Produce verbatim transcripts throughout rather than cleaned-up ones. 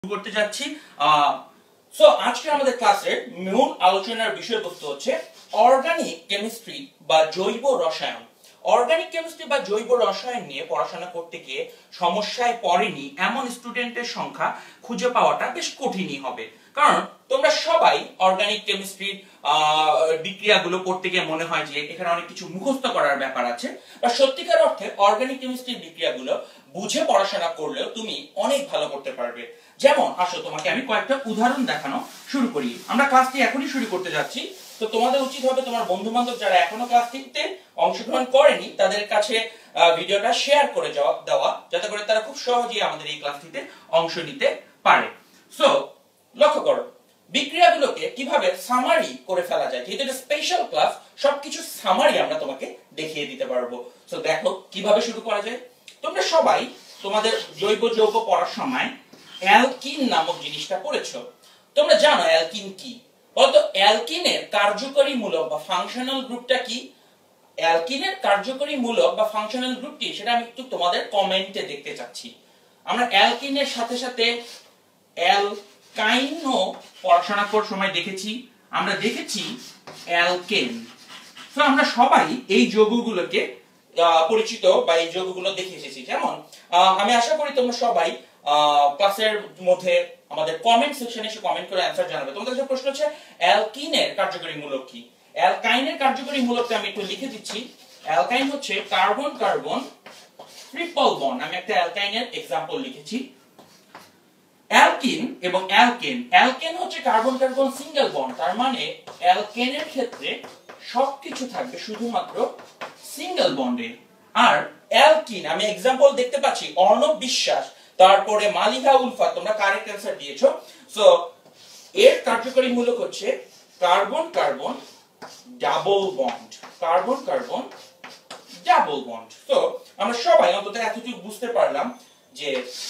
করতে যাচ্ছি। সো আজকে আমাদের ক্লাসের মূল আলোচনার বিষয়বস্তু হচ্ছে অর্গানিক কেমিস্ট্রি বা জৈব রসায়ন। অর্গানিক কেমিস্ট্রি বা জৈব রসায়ন নিয়ে পড়াশোনা করতে গিয়ে সমস্যায় পড়েনি এমন স্টুডেন্টের সংখ্যা খুঁজে পাওয়াটা বেশ কঠিনই হবে, কারণ তোমরা সবাই অর্গানিক কেমিস্ট্রির বিক্রিয়াগুলো পড়তে গিয়ে মনে হয় যে এখানে অনেক কিছু মুখস্থ করার ব্যাপার আছে, বা সত্যিকার অর্থে অর্গানিক কেমিস্ট্রির বিক্রিয়াগুলো বুঝে পড়াশোনা করলেও তুমি অনেক ভালো করতে পারবে। যেমন আসো তোমাকে আমি কয়েকটা উদাহরণ দেখানো শুরু করি। আমরা ক্লাসটি এখনই শুরু করতে যাচ্ছি, তো তোমাদের উচিত হবে তোমার বন্ধু বান্ধব যারা এখনো ক্লাসটিতে অংশগ্রহণ করেনি তাদের কাছে ভিডিওটা শেয়ার করে দেওয়া, যাতে করে তারা খুব সহজেই আমাদের এই ক্লাসটিতে অংশ নিতে পারে। সো লক্ষ্য করো বিক্রিয়াগুলোকে কিভাবে সামারি করে ফেলা যায়, যেহেতু এটা স্পেশাল ক্লাস সবকিছু সামারি আমরা তোমাকে দেখিয়ে দিতে পারবো। সো দেখো কিভাবে শুরু করা যায়। তোমরা সবাই তোমাদের জৈব যৌগ পড়ার সময় অ্যালকিন নামক জিনিসটা পড়েছো। তোমরা জানো অ্যালকিন কি? বলতো অ্যালকিনের কার্যকরী মূলক বা ফাংশনাল গ্রুপটা কি? অ্যালকিনের কার্যকরী মূলক বা ফাংশনাল গ্রুপ কি সেটা আমি একটু তোমাদের কমেন্টে দেখতে চাচ্ছি। আমরা অ্যালকিনের সাথে সাথে অ্যালকাইনও পড়াশোনা করার সময় দেখেছি, আমরা দেখেছি অ্যালকেন। তো আমরা সবাই এই যৌগগুলোকে পরিচিত বা এই যৌগগুলো দেখে এসেছি। যেমন আমি আশা করি তোমরা সবাই ক্লাসের মধ্যে আমাদের কমেন্ট সেকশনে এসে কমেন্ট করে অ্যানসার জানাবে। তোমাদের কাছে প্রশ্ন হচ্ছে অ্যালকিনের কার্যকরী মূলক কি? অ্যালকাইনের কার্যকরী মূলকটা আমি একটু লিখে দিচ্ছি। অ্যালকাইন হচ্ছে কার্বন কার্বন ট্রিপল বন্ড। আমি একটা অ্যালকাইনের एग्जांपल লিখেছি। অ্যালকিন এবং অ্যালকেন, অ্যালকেন হচ্ছে কার্বন কার্বন সিঙ্গেল বন্ড, তার মানে অ্যালকেনের ক্ষেত্রে সবকিছু থাকবে শুধুমাত্র সিঙ্গেল বন্ডে। আর অ্যালকিন আমি एग्जांपल দেখতে পাচ্ছি অর্ণব বিশ্বাস, তারপরে মালিহা উলফা, তোমরা কারেক্ট অ্যানসার দিয়েছো। সো এর কার্যকরী মূলক হচ্ছে carbon carbon double bond, carbon carbon double bond. তো আমরা সবাই অন্তত এতটুকু বুঝতে পারলাম যে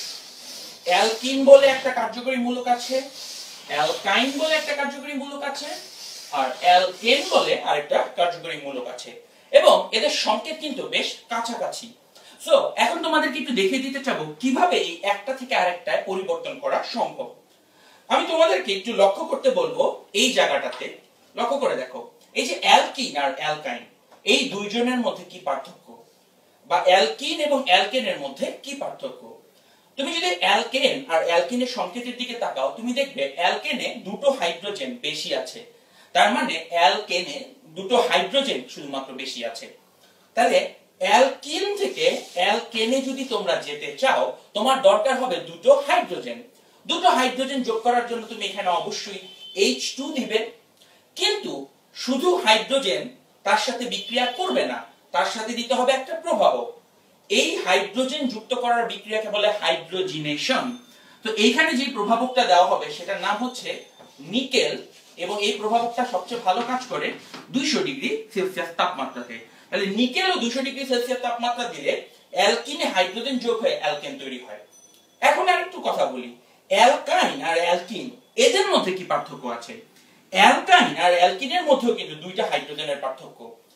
অ্যালকিন বলে একটা কার্যকরী মূলক আছে, অ্যালকাইন বলে একটা কার্যকরী মূলক আছে, আর অ্যালকেন বলে আরেকটা কার্যকরী মূলক আছে, এবং এদের সংকেত কিন্তু বেশ কাছাকাছি। সো এখন তোমাদেরকে একটু দেখিয়ে দিতে চাবো কিভাবে এই একটা থেকে আরেকটায় পরিবর্তন করা সম্ভব। আমি তোমাদেরকে একটু লক্ষ্য করতে বলবো এই জায়গাটাতে। লক্ষ্য করে দেখো এই যে অ্যালকিন আর অ্যালকাইন, এই দুইজনের মধ্যে কি পার্থক্য, বা অ্যালকিন এবং অ্যালকেনের মধ্যে কি পার্থক্য। তুমি যদি অ্যালকেন আর অ্যালকিনের সংকেতের দিকে তাকাও, তুমি দেখবে অ্যালকেনে দুটো হাইড্রোজেন বেশি আছে, তার মানে অ্যালকেনে দুটো হাইড্রোজেন শুধুমাত্র বেশি আছে। তাহলে অ্যালকিন থেকে অ্যালকেনে যদি তোমরা যেতে চাও তোমার দরকার হবে দুটো হাইড্রোজেন। দুটো হাইড্রোজেন যোগ করার জন্য তুমি এখানে অবশ্যই এইচ টু দিবে, কিন্তু শুধু হাইড্রোজেন তার সাথে বিক্রিয়া করবে না, তার সাথে দিতে হবে একটা প্রভাবক। এই হাইড্রোজেন যুক্ত করার বিক্রিয়াকে বলে হাইড্রোজিনেশন। তো এইখানে যে প্রভাবকটা দেওয়া হবে সেটার নাম হচ্ছে নিকেল, এবং এই প্রভাবকটা সবচেয়ে ভালো কাজ করে দুইশো ডিগ্রি সেলসিয়াস তাপমাত্রাতে। তাহলে নিকেল ও দুইশো ডিগ্রি সেলসিয়াস তাপমাত্রা দিলে অ্যালকিনে হাইড্রোজেন যোগ হয়ে অ্যালকেন তৈরি হয়। এখন আরেকটু কথা বলি, অ্যালকাইন আর অ্যালকিন এদের মধ্যে কি পার্থক্য আছে? অ্যালকাইন আর অ্যালকিনের মধ্যেও কিন্তু দুইটা হাইড্রোজেনের পার্থক্য।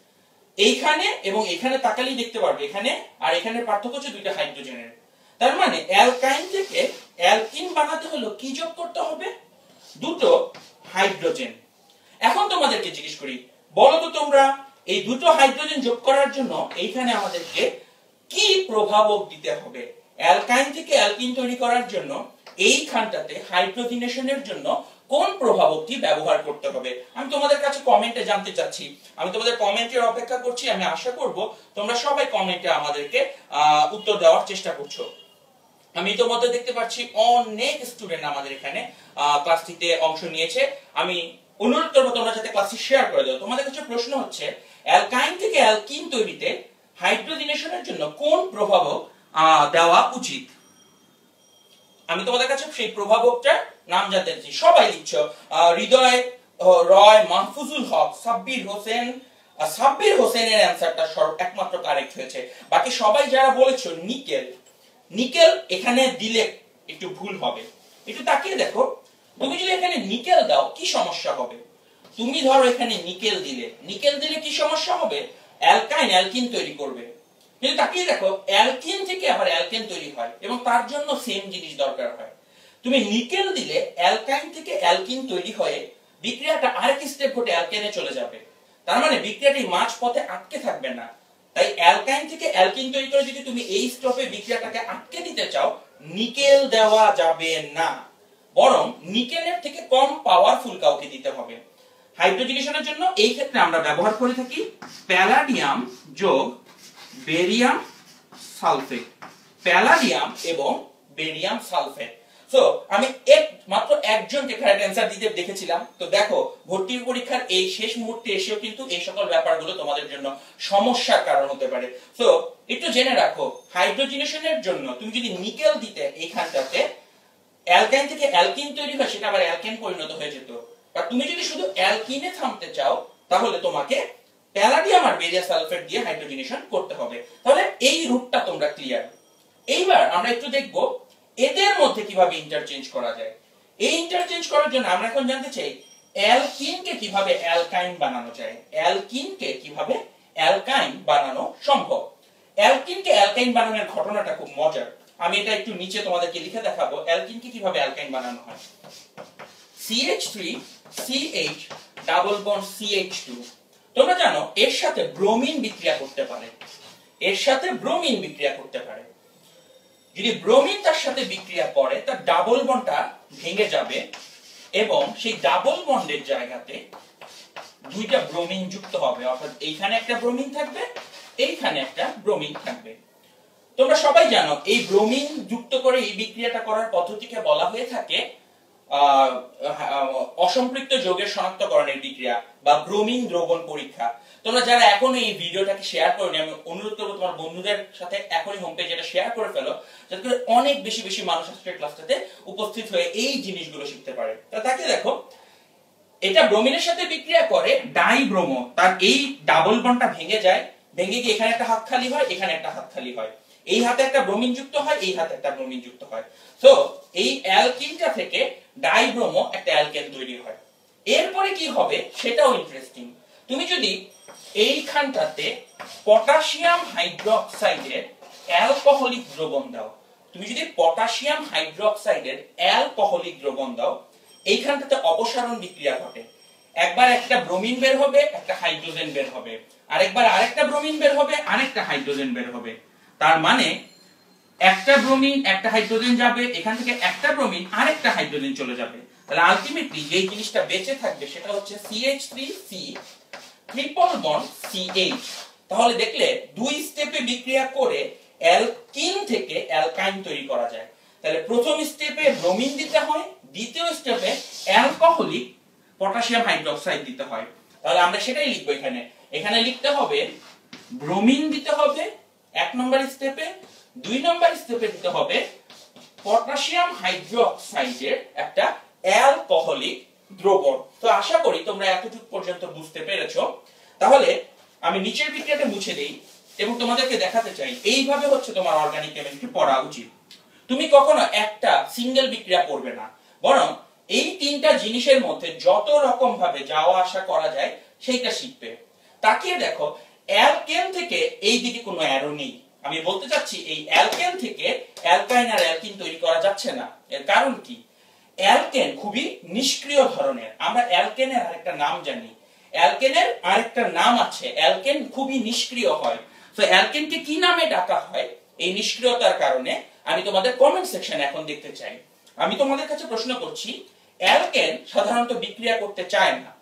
এইখানে এবং এখানে তাকালেই দেখতে পারবে এখানে আর এখানের পার্থক্য হচ্ছে দুইটা হাইড্রোজেনের। তার মানে অ্যালকাইন থেকে অ্যালকিন বানাতে হলো কি যোগ করতে হবে? দুটো হাইড্রোজেন। এখন তোমাদেরকে জিজ্ঞেস করি, বলো তো তোমরা এই দুটো হাইড্রোজেন যোগ করার জন্য এইখানে আমাদেরকে কি প্রভাবক দিতে হবে? অ্যালকাইন থেকে অ্যালকিন তৈরি করার জন্য এইখানটাতে হাইড্রোজিনেশনের জন্য কোন প্রভাবকটি ব্যবহার করতে হবে? আমি তোমাদের কাছে কমেন্টে জানতে চাচ্ছি, আমি তোমাদের কমেন্টের অপেক্ষা করছি। আমি আশা করব তোমরা সবাই কমেন্টে আমাদেরকে উত্তর দেওয়ার চেষ্টা করছো। আমি ইতিমধ্যে দেখতে পাচ্ছি অনেক স্টুডেন্ট আমাদের এখানে ক্লাসটিতে অংশ নিয়েছে। আমি অনুরোধ করবো তোমরা যাতে ক্লাসটি শেয়ার করে দাও। তোমাদের কাছে প্রশ্ন হচ্ছে অ্যালকাইন থেকে অ্যালকিন তৈরিতে হাইড্রোজিনেশনের জন্য কোন প্রভাবক দেওয়া উচিত? আমি তোমাদের কাছে সেই প্রভাবকটা নাম জানতে চাচ্ছি। সবাই লিখছো, হৃদয় রয়, মাহফুজুল হক, সাব্বির হোসেন। সাব্বির হোসেনের অ্যানসারটা একমাত্র কারেক্ট হয়েছে। বাকি সবাই যারা বলেছো নিকেল, নিকেল এখানে দিলে একটু ভুল হবে। একটু তাকিয়ে দেখো, তুমি যদি এখানে নিকেল দাও কি সমস্যা হবে? তুমি ধরো এখানে নিকেল দিলে, নিকেল দিলে কি সমস্যা হবে? অ্যালকাইন অ্যালকিন তৈরি করবে। কিন্তু তাকিয়ে দেখো অ্যালকিন থেকে আবার অ্যালকেন তৈরি হয় এবং তার জন্য সেম জিনিস দরকার হয়। তুমি নিকেল দিলে অ্যালকাইন থেকে অ্যালকিন তৈরি হয়ে বিক্রিয়াটা আরেক স্টেপ ঘটে অ্যালকেনে চলে যাবে। তার মানে বিক্রিয়াটি মাঝ পথে আটকে থাকবে না। তাই অ্যালকাইন থেকে অ্যালকিন তৈরি করে যদি তুমি এই স্টপে বিক্রিয়াটাকে আটকে দিতে চাও, নিকেল দেওয়া যাবে না, বরং নিকেলের থেকে কম পাওয়ারফুল কাউকে দিতে হবে। হাইড্রোজেনেশনের জন্য এই ক্ষেত্রে আমরা ব্যবহার করে থাকি প্যালাডিয়াম যোগ বেরিয়াম সালফেট, প্যালাডিয়াম এবং বেরিয়াম সালফেট। সো আমি এক মাত্র একজনকে কারেক্ট অ্যানসার দিতে দেখেছিলাম। তো দেখো ভর্তি পরীক্ষার এই শেষ মুহূর্তে এসেও কিন্তু এই সকল ব্যাপারগুলো তোমাদের জন্য সমস্যার কারণ হতে পারে। সো একটু জেনে রাখো, হাইড্রোজেনেশনের জন্য তুমি যদি নিকেল দিতে এইখানটাতে, অ্যালকাইন থেকে অ্যালকিন তৈরি হয়, সেটা আবার অ্যালকেন পরিণত হয়ে যেত। আর তুমি যদি শুধু অ্যালকিনে থামতে চাও, তাহলে তোমাকে প্যালাডিয়াম আর বেরিয়াম সালফেট দিয়ে হাইড্রোজেনেশন করতে হবে। তাহলে এই রুটটা তোমরা ক্লিয়ার। এইবার আমরা একটু দেখব এদের মধ্যে কিভাবে ইন্টারচেঞ্জ করা যায়। এই ইন্টারচেঞ্জ করার জন্য আমরা এখন জানতে চাই অ্যালকিনকে কিভাবে অ্যালকাইন বানানো যায়, অ্যালকিনকে কিভাবে অ্যালকাইন বানানো সম্ভব। অ্যালকিনকে অ্যালকাইন বানানোর ঘটনাটা খুব মজার। আমি এটা একটু নিচে তোমাদেরকে লিখে দেখাবো অ্যালকিনকে কিভাবে অ্যালকাইন বানানো হয়। C H three C H double bond C H two, তোমরা জানো এর সাথে ব্রোমিন বিক্রিয়া করতে পারে, এর সাথে ব্রোমিন বিক্রিয়া করতে পারে। যদি ব্রোমিন তার সাথে বিক্রিয়া করে, তার ডাবল বন্ডটা ভেঙে যাবে এবং সেই ডাবল বন্ডের জায়গাতে দুইটা ব্রোমিন যুক্ত হবে, অর্থাৎ এইখানে একটা ব্রোমিন থাকবে, এইখানে একটা ব্রোমিন থাকবে। তোমরা সবাই জানো এই ব্রোমিন যুক্ত করে এই বিক্রিয়াটা করার পদ্ধতিকে বলা হয়ে থাকে অসম্পৃক্ত যৌগের শনাক্তকরণের বিক্রিয়া বা ব্রোমিন দ্রবণ পরীক্ষা। তোমরা যারা এখনো এই ভিডিওটাকে শেয়ার করোনি, আমি অনুরোধ করবো তোমার বন্ধুদের সাথে এখনই হোম পেজে এটা শেয়ার করে ফেলো, যাতে করে অনেক বেশি বেশি মানুষ আজকের ক্লাসটাতে উপস্থিত হয়ে এই জিনিসগুলো শিখতে পারে। তা তাকে দেখো, এটা ব্রোমিনের সাথে বিক্রিয়া করে ডাইব্রোমো, তার এই ডাবল বন্ডটা ভেঙে যায়, ভেঙে গিয়ে এখানে একটা হাত খালি হয়, এখানে একটা হাত খালি হয়, এই হাতে একটা ব্রোমিন যুক্ত হয়, এই হাতে একটা ব্রোমিন যুক্ত হয়। তো এই অ্যালকিনটা থেকে ডাইব্রোমো একটা অ্যালকেন তৈরি হয়। এরপরে কি হবে সেটাও ইন্টারেস্টিং। তুমি যদি এইখানটাতে পটাশিয়াম হাইড্রোক্সাইডের অ্যালকোহলিক দ্রবণ দাও, তুমি যদি পটাশিয়াম হাইড্রোক্সাইডের অ্যালকোহলিক দ্রবণ দাও, এইখানটাতে অপসারণ বিক্রিয়া ঘটে। একবার একটা ব্রোমিন বের হবে, একটা হাইড্রোজেন বের হবে, আরেকবার আরেকটা ব্রোমিন বের হবে, আরেকটা হাইড্রোজেন বের হবে। তার মানে একটা ব্রোমিন একটা হাইড্রোজেন যাবে, এখান থেকে একটা ব্রোমিন আরেকটা হাইড্রোজেন চলে যাবে। তাহলে আলটিমেটলি যে জিনিসটা বেঁচে থাকবে সেটা হচ্ছে C H three C triple bond C H. তাহলে দেখলে দুই স্টেপে বিক্রিয়া করে অ্যালকিন থেকে অ্যালকাইন তৈরি করা যায়। তাহলে প্রথম স্টেপে ব্রোমিন দিতে হয়, দ্বিতীয় স্টেপে অ্যালকোহলিক পটাশিয়াম হাইড্রোক্সাইড দিতে হয়। তাহলে আমরা সেটাই লিখবো এখানে। এখানে লিখতে হবে ব্রোমিন দিতে হবে এক নম্বর স্টেপে, দুই নম্বর স্টেপে দিতে হবে পটাশিয়াম হাইড্রোক্সাইডের একটা অ্যালকোহলিক দ্রবণ। তো আশা করি তোমরা এতটুকু পর্যন্ত বুঝতে পেরেছো। তাহলে আমি নিচের বিক্রিয়াটা মুছে দেই এবং তোমাদেরকে দেখাতে চাই এইভাবে হচ্ছে তোমার অর্গানিক কেমিস্ট্রি পড়া উচিত। তুমি কখনো একটা সিঙ্গেল বিক্রিয়া পড়বে না, বরং এই তিনটা জিনিসের মধ্যে যত রকম ভাবে যাওয়া আসা করা যায় সেইটা শিখবে। তাকিয়ে দেখো, অ্যালকেন থেকে এই দিকে কোনো অ্যারো নেই। আমি বলতে চাচ্ছি এই অ্যালকেন থেকে অ্যালকাইন আর অ্যালকিন তৈরি করা যাচ্ছে না। এর কারণ কি? অ্যালকেন খুবই নিষ্ক্রিয় ধরনের। আমরা অ্যালকেনের আরেকটা নাম জানি, অ্যালকেনের আরেকটা নাম আছে, অ্যালকেন খুবই নিষ্ক্রিয় হয়। তো অ্যালকেনকে কি নামে ডাকা হয় এই নিষ্ক্রিয়তার কারণে আমি তোমাদের কমেন্ট সেকশনে এখন দেখতে চাই। আমি তোমাদের কাছে প্রশ্ন করছি, অ্যালকেন সাধারণত বিক্রিয়া করতে চায় না,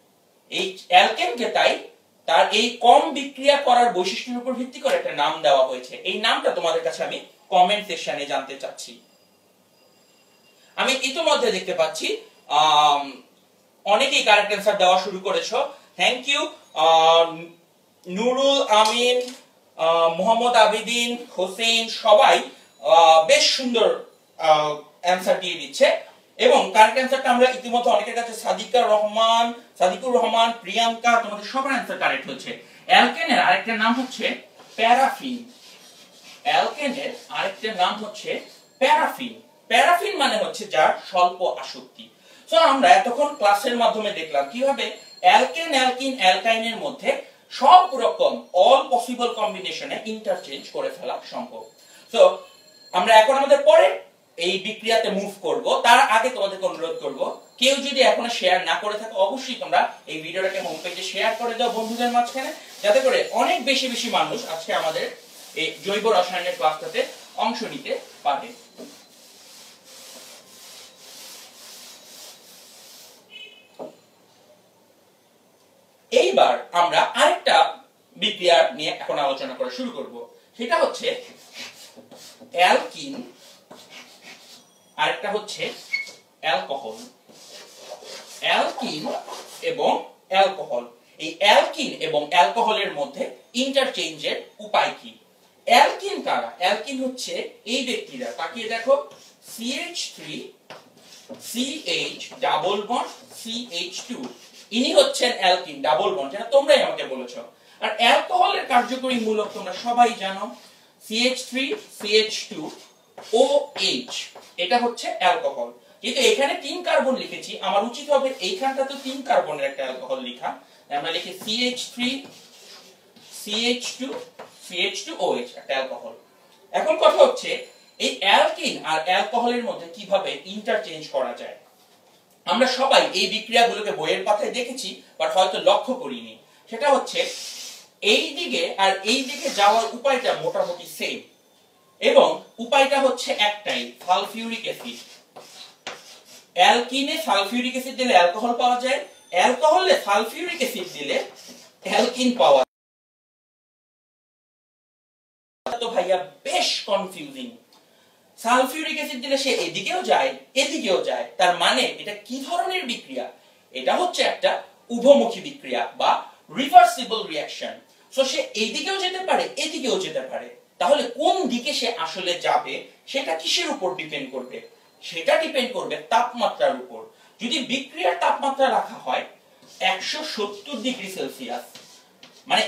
এই অ্যালকেনকে তাই তার এই কম বিক্রিয়া করার বৈশিষ্ট্যের উপর ভিত্তি করে একটা নাম দেওয়া হয়েছে। এই নামটা তোমাদের কাছে আমি কমেন্ট সেকশনে জানতে চাচ্ছি। আমি ইতিমধ্যে দেখতে পাচ্ছি অনেকেই কারেক্ট অ্যানসার দেওয়া শুরু করেছো। Thank you. নুরুল আমিন, মোহাম্মদ আবিদিন, হোসেন সবাই বেশ সুন্দর অ্যানসার দিয়ে দিচ্ছে এবং কারেক্ট অ্যানসারটা আমরা ইতিমধ্যে অনেকের কাছে সাদিকা রহমান, সাদিকুর রহমান, প্রিয়াঙ্কা, তোমাদের সবার অ্যানসার কারেক্ট হচ্ছে। অ্যালকেনের আরেকটা নাম হচ্ছে প্যারাফিন। অ্যালকেনের আরেকটা নাম হচ্ছে প্যারাফিন। প্যারাফিন মানে হচ্ছে যার স্বল্প আসক্তি। সো আমরা এতক্ষণ ক্লাসের মাধ্যমে দেখলাম কিভাবে অ্যালকেন, অ্যালকিন, অ্যালকাইনের মধ্যে সব রকম অল পসিবল কম্বিনেশনে ইন্টারচেঞ্জ করে ফেলা সম্ভব। সো আমরা এখন আমাদের পরের এই বিক্রিয়াতে মুভ করব তার আগে তোমাদেরকে অনুরোধ করব কেউ যদি এখনো শেয়ার না করে থাকে অবশ্যই তোমরা এই ভিডিওটাকে হোম পেজে শেয়ার করে দাও বন্ধুদের মাঝখানে, যাতে করে অনেক বেশি বেশি মানুষ আজকে আমাদের এই জৈব রসায়নের ক্লাসটাতে অংশ নিতে পারে। এইবার আমরা আরেকটা বিক্রিয়া নিয়ে এখন আলোচনা করা শুরু করব, সেটা হচ্ছে অ্যালকিন, আরেকটা হচ্ছে অ্যালকোহল। অ্যালকিন এবং অ্যালকোহল, এই অ্যালকিন এবং অ্যালকোহলের মধ্যে ইন্টারচেঞ্জের উপায় কি? অ্যালকিন কারা? অ্যালকিন হচ্ছে এই ব্যক্তিরা, তাকিয়ে দেখো, C H three C H double bond C H two, ইনি হচ্ছেন অ্যালকিন ডাবল বন্ড, যেটা তোমরাই আমাকে বলেছো। আর অ্যালকোহলের কার্যকরী মূলক তোমরা সবাই জানো, C H three C H two O H, এটা হচ্ছে অ্যালকোহল। কিন্তু এখানে তিন কার্বন লিখেছি, আমার উচিত হবে এইখানটা তো তিন কার্বনের একটা অ্যালকোহল লেখা, আমরা লিখি C H three C H two C H two O H, একটা অ্যালকোহল। এখন কথা হচ্ছে এই অ্যালকিন আর অ্যালকোহলের মধ্যে কিভাবে ইন্টারচেঞ্জ করা যায়। আমরা সবাই এই বিক্রিয়াগুলোকে বইয়ের পাতায় দেখেছি, বাট হয়তো লক্ষ্য করিনি। সেটা হচ্ছে এই দিকে আর এই দিকে যাওয়ার উপায়টা মোটামুটি সেম, এবং উপায়টা হচ্ছে একটাই, সালফিউরিক অ্যাসিড। অ্যালকিনে সালফিউরিক অ্যাসিড দিলে অ্যালকোহল পাওয়া যায়, অ্যালকোহলে সালফিউরিক অ্যাসিড দিলে অ্যালকিন পাওয়া যায়। তো ভাইয়া বেশ কনফিউজিং, সালফিউরিক অ্যাসিড দিলে সে এদিকেও যায় এদিকেও যায়, তার মানে এটা কি ধরনের বিক্রিয়া? এটা হচ্ছে একটা উভমুখী বিক্রিয়া বা রিভার্সিবল রিঅ্যাকশন। সো সে এইদিকেও যেতে পারে এদিকেও যেতে পারে, তাহলে কোন দিকে সে আসলে যাবে সেটা কিসের উপর ডিপেন্ড করবে? সেটা ডিপেন্ড করবে তাপমাত্রার উপর। যদি বিক্রিয়ার তাপমাত্রা রাখা হয় একশো সত্তর ডিগ্রি সেলসিয়াস, মানে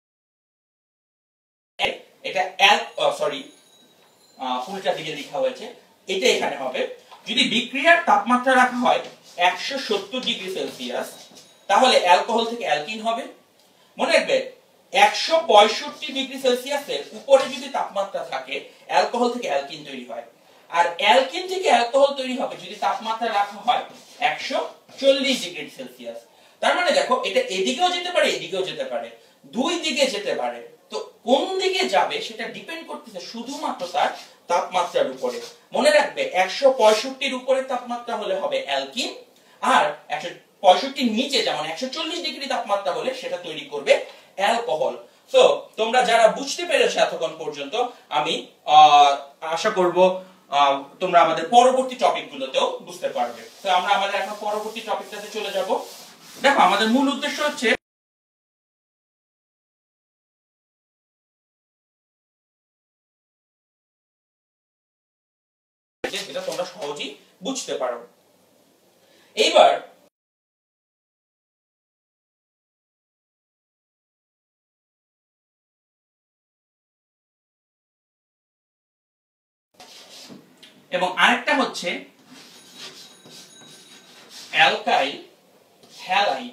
এটা সরি উল্টা দিকে লেখা হয়েছে, এটা এখানে হবে, যদি বিক্রিয়ার তাপমাত্রা রাখা হয় একশো সত্তর ডিগ্রি সেলসিয়াস, তাহলে অ্যালকোহল থেকে অ্যালকিন হবে। মনে রাখবে একশো পঁয়ষট্টি ডিগ্রি সেলসিয়াসের উপরে যদি তাপমাত্রা থাকে অ্যালকোহল থেকে অ্যালকিন তৈরি হয়, আর অ্যালকিন থেকে অ্যালকোহল তৈরি হবে যদি তাপমাত্রা রাখা হয় একশো চল্লিশ ডিগ্রি সেলসিয়াস। তার মানে দেখো এটা এদিকেও যেতে পারে এদিকেও যেতে পারে, দুই দিকে যেতে পারে। তো কোন দিকে যাবে সেটা ডিপেন্ড করতেছে শুধুমাত্র তার তাপমাত্রার উপরে। মনে রাখবে একশো পঁয়ষট্টির উপরে তাপমাত্রা হলে হবে অ্যালকিন, আর একশো পঁয়ষট্টির নিচে যেমন একশো চল্লিশ ডিগ্রি তাপমাত্রা হলে সেটা তৈরি করবে অ্যালকোহল। তো তোমরা যারা বুঝতে পেরেছো এতক্ষণ পর্যন্ত, আমি আশা করব তোমরা আমাদের পরবর্তী টপিকগুলোতেও বুঝতে পারবে। তো আমরা আমাদের এখন পরবর্তী টপিকটাতে চলে যাব। দেখো আমাদের মূল উদ্দেশ্য হচ্ছে যেটা তোমরা সহজেই বুঝতে পারো। এইবার এবং আরেকটা হচ্ছে অ্যালকাইল হ্যালাইড।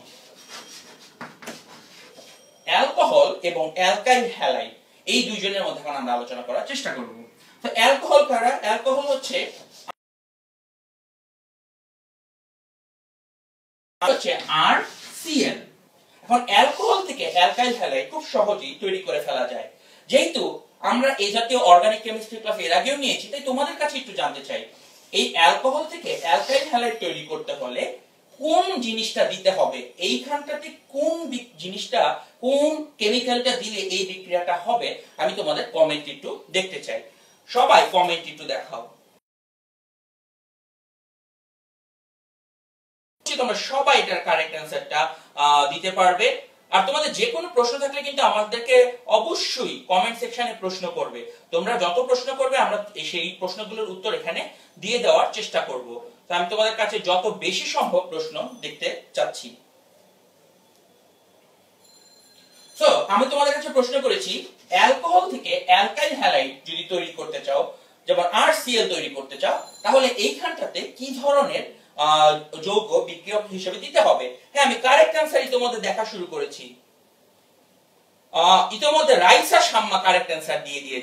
অ্যালকোহল এবং অ্যালকাইল হ্যালাইড এই দুইজনের মধ্যে এখন আমরা আলোচনা করার চেষ্টা করব। তো অ্যালকোহল কারা? অ্যালকোহল হচ্ছে হচ্ছে আর সি এল। এখন অ্যালকোহল থেকে অ্যালকাইল হ্যালাইড খুব সহজেই তৈরি করে ফেলা যায়। যেহেতু আমরা এই জাতীয় অর্গানিক কেমিস্ট্রি ক্লাস এর আগেও নিয়েছি, তাই তোমাদের কাছে একটু জানতে চাই, এই অ্যালকোহল থেকে অ্যালকাইল হ্যালাইড তৈরি করতে হলে কোন জিনিসটা দিতে হবে, এইখানটাতে কোন জিনিসটা কোন কেমিক্যালটা দিলে এই বিক্রিয়াটা হবে, আমি তোমাদের কমেন্ট একটু দেখতে চাই। সবাই কমেন্ট একটু দেখাও। তোমরা সবাই এটার কারেক্ট অ্যানসারটা দিতে পারবে। আর তোমাদের যে কোনো প্রশ্ন থাকলে কিন্তু আমাদেরকে অবশ্যই কমেন্ট সেকশনে প্রশ্ন করবে। তোমরা যত প্রশ্ন করবে আমরা সেই প্রশ্নগুলোর উত্তর এখানে দিয়ে দেওয়ার চেষ্টা করব। তো আমি তোমাদের কাছে যত বেশি সম্ভব প্রশ্ন দেখতে চাচ্ছি। সো আমি তোমাদের কাছে প্রশ্ন করেছি, অ্যালকোহল থেকে অ্যালকাইল হ্যালাইড যদি তৈরি করতে চাও, যেমন আর সি এল তৈরি করতে চাও, তাহলে এইখানটাতে কি ধরনের যৌগ বিক্রিয়ক হিসেবে দিতে হবে। হ্যাঁ, আমি কারেক্ট অ্যানসার ইতোমধ্যে দেখা শুরু করেছি। ইতোমধ্যে রাইসা শাম্মা কারেক্ট অ্যানসার দিয়ে দিয়েছে।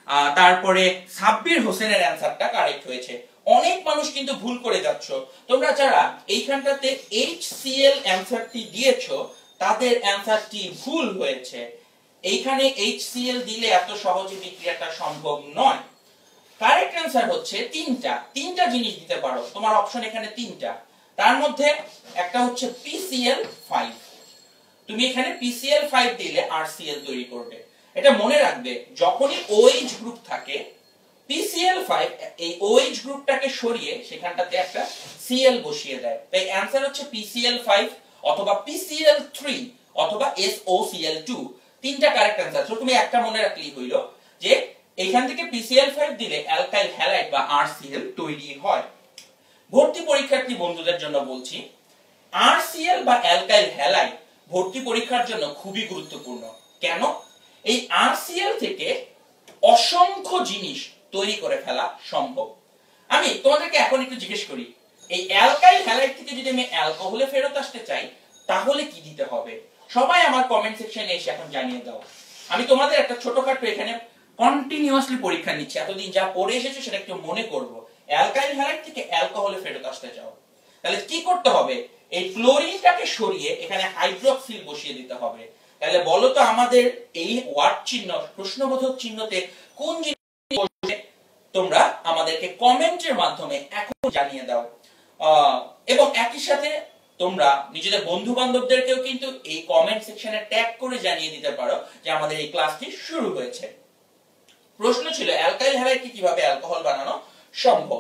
তারপরে সাব্বির হোসেনের অ্যান্সারটা কারেক্ট হয়েছে। অনেক মানুষ কিন্তু ভুল করে যাচ্ছ। তোমরা যারা এইখানটাতে এইচসিএল অ্যান্সারটি দিয়েছো তাদের অ্যান্সারটি ভুল হয়েছে। এইখানে এইচসিএল দিলে এত সহজে বিক্রিয়াটা সম্ভব নয়। কারেক্ট অ্যান্সার হচ্ছে তিনটা তিনটা জিনিস দিতে পারো, তোমার অপশন এখানে তিনটা। তার মধ্যে একটা হচ্ছে পিসিএল ফাইভ, তুমি এখানে পিসিএল ফাইভ দিলে আরসিএল তৈরি করবে। এটা মনে রাখবে, যখনই ওএইচ গ্রুপ থাকে পিসিএল ফাইভ এই ওএইচ গ্রুপটাকে সরিয়ে সেখানটাতে একটা সিএল বসিয়ে দেয়। তাই অ্যান্সার হচ্ছে পিসিএল ফাইভ অথবা পিসিএল থ্রি অথবা এসওসিএল টু, তিনটা কারেক্ট অ্যান্সার। তো তুমি একটা মনে রাখলেই হইল যে এখান থেকে পিসিএল ফাইভ দিলে অ্যালকাইল হ্যালাইড বা আরসিএল তৈরি হয়। ভর্তি পরীক্ষার্থী বন্ধুদের জন্য বলছি, আরসিএল বা অ্যালকাইল হ্যালাইড ভর্তি পরীক্ষার জন্য খুবই গুরুত্বপূর্ণ। কেন? এই আরসিএল থেকে অসংখ্য জিনিস তৈরি করে ফেলা সম্ভব। আমি তোমাদেরকে এখন একটু জিজ্ঞেস করি, এই অ্যালকাইল হ্যালাইড থেকে যদি আমি অ্যালকোহলে ফেরত আসতে চাই তাহলে কি দিতে হবে? সবাই আমার কমেন্ট সেকশনে এসে এখন জানিয়ে দাও। আমি তোমাদের একটা ছোটখাটো এখানে কন্টিনিউয়াসলি পরীক্ষা নিচ্ছি, এতদিন যা পড়ে এসেছো সেটা একটু মনে করবো। অ্যালকাইল হ্যালাইড থেকে অ্যালকোহলে ফেরত আসতে চাও তাহলে কি করতে হবে? এই ক্লোরিনটাকে সরিয়ে এখানে হাইড্রোক্সিল বসিয়ে দিতে হবে। তাহলে বলো তো আমাদের এই ওয়ার্ড চিহ্ন প্রশ্নবোধক চিহ্নতে কোন জিনিস বসবে? তোমরা আমাদেরকে কমেন্টের মাধ্যমে এখন জানিয়ে দাও। এবং একই সাথে তোমরা নিজেদের বন্ধু বান্ধবদেরকেও কিন্তু এই কমেন্ট সেকশনে ট্যাগ করে জানিয়ে দিতে পারো যে আমাদের এই ক্লাসটি শুরু হয়েছে। প্রশ্ন ছিল অ্যালকাইল হ্যালাইডকে কিভাবে অ্যালকোহল বানানো সম্ভব।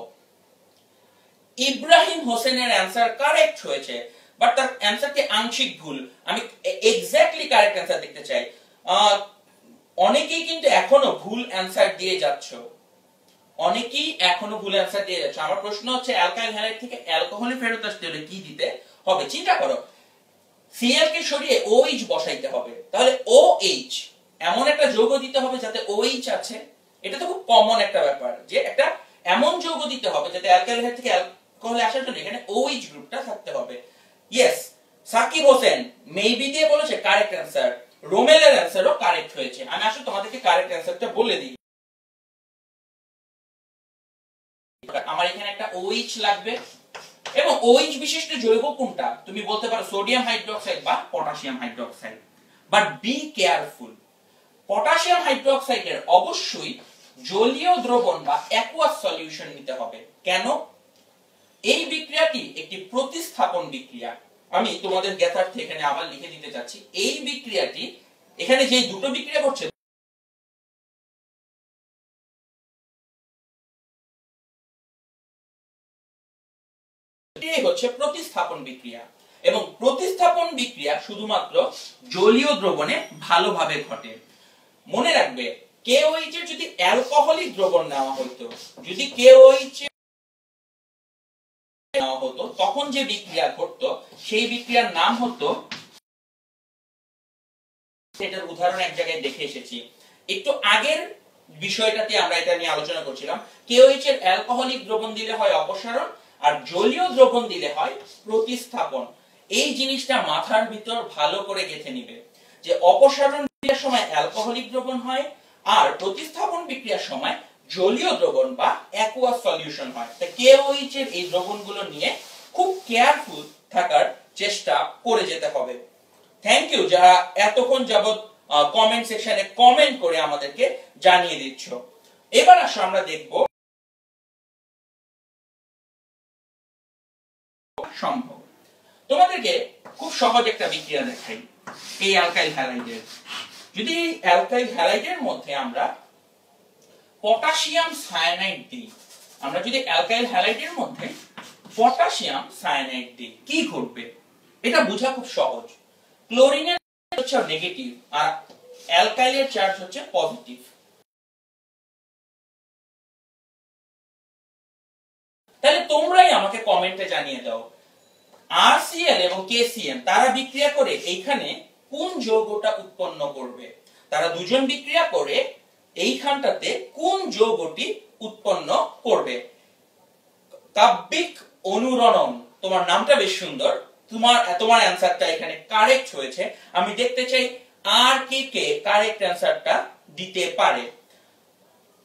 ইব্রাহিম হোসেনের অ্যান্সার কারেক্ট হয়েছে, বাট তার অ্যান্সারটি আংশিক ভুল। আমি এক্স্যাক্টলি কারেক্ট অ্যান্সার দেখতে চাই। অনেকেই কিন্তু এখনো ভুল অ্যান্সার দিয়ে যাচ্ছ, অনেকেই এখনো ভুল অ্যান্সার দিয়ে যাচ্ছ। আমার প্রশ্ন হচ্ছে অ্যালকাইল হ্যালাইড থেকে অ্যালকোহলে ফেরত আসতে হলে কি দিতে হবে? চিন্তা করো, সিএল কে সরিয়ে ওএইচ বসাইতে হবে, তাহলে ওএইচ এমন একটা যৌগ দিতে হবে যাতে ওএইচ আছে। এটা তো খুব কমন একটা ব্যাপার যে একটা এমন যৌগ দিতে হবে যাতে অ্যালকাইল হ্যালাইড থেকে অ্যালকোহলে আসার জন্য এখানে ওএইচ গ্রুপটা থাকতে হবে। ইয়েস, সাকিব হোসেন মেবি দিয়ে বলেছে কারেক্ট অ্যান্সার। রোমেলের অ্যান্সারও কারেক্ট হয়েছে। আমি আসলে তোমাদেরকে কারেক্ট অ্যান্সারটা বলে দিই। আমার এখানে একটা ওএইচ লাগবে এবং ওএইচ বিশিষ্ট যৌগ কোনটা? তুমি বলতে পারো সোডিয়াম হাইড্রোক্সাইড বা potassium hydroxide. But be careful, potassium হাইড্রোক্সাইডের অবশ্যই জলীয় দ্রবণ বা অ্যাকুয়াস সলিউশন নিতে হবে। কেন? এই বিক্রিয়াটি একটি প্রতিস্থাপন বিক্রিয়া। আমি তোমাদের জ্ঞাতার্থে এখানে আবার লিখে দিতে চাচ্ছি, এই বিক্রিয়াটি এখানে যে দুটো বিক্রিয়া করছে এটাই হচ্ছে প্রতিস্থাপন বিক্রিয়া, এবং প্রতিস্থাপন বিক্রিয়া শুধুমাত্র জলীয় দ্রবণে ভালোভাবে ঘটে। মনে রাখবে, কেওএইচ এর যদি অ্যালকোহলিক দ্রবণ নেওয়া হতো, যদি কেওএইচ নেওয়া হতো তখন যে বিক্রিয়া ঘটতো সেই বিক্রিয়ার নাম হতো, এটার উদাহরণ এক জায়গায় দেখে এসেছি একটু আগের বিষয়টাতে, আমরা এটা নিয়ে আলোচনা করছিলাম। কেওএইচ এর অ্যালকোহলিক দ্রবণ দিলে হয় অপসারণ আর জলীয় দ্রবণ দিলে হয় প্রতিস্থাপন। এই জিনিসটা মাথার ভিতর ভালো করে গেঁথে নিবে যে অপসারণ বিক্রিয়ার সময় অ্যালকোহলিক দ্রবণ হয় আর প্রতিস্থাপন বিক্রিয়ার সময় জলীয় দ্রবণ বা অ্যাকুয়াস সলিউশন হয়। তাই কেওএইচ এর এই দ্রবণগুলো নিয়ে খুব কেয়ারফুল থাকার চেষ্টা করে যেতে হবে। থ্যাংক ইউ যারা এতক্ষণ যাবত কমেন্ট সেকশনে কমেন্ট করে আমাদেরকে জানিয়ে দিচ্ছ। এবার আসো আমরা দেখব সম্ভব। তোমাদেরকে খুব সহজ একটা বিক্রিয়া দেখাই এই অ্যালকাইল হ্যালাইডের। যদি অ্যালকাইল হ্যালাইডের মধ্যে আমরা পটাশিয়াম সায়ানাইড দিই, আমরা যদি অ্যালকাইল হ্যালাইডের মধ্যে পটাশিয়াম সায়ানাইড দিই কি ঘটবে? এটা বোঝা খুব সহজ। ক্লোরিনের হচ্ছে নেগেটিভ আর অ্যালকাইলের চার্জ হচ্ছে পজিটিভ। তাহলে তোমরাই আমাকে কমেন্টে জানিয়ে দাও, আরসিএল এবং কেসিএম তারা বিক্রিয়া করে এইখানে কোন যৌগটা উৎপন্ন করবে? তারা দুজন বিক্রিয়া করে এইখানটাতে কোন যৌগটি উৎপন্ন করবে? কাব্যিক অনুরণন, তোমার নামটা বেশ সুন্দর, তোমার তোমার অ্যানসারটা এখানে কারেক্ট হয়েছে। আমি দেখতে চাই আর কে কে কারেক্ট অ্যানসারটা দিতে পারে।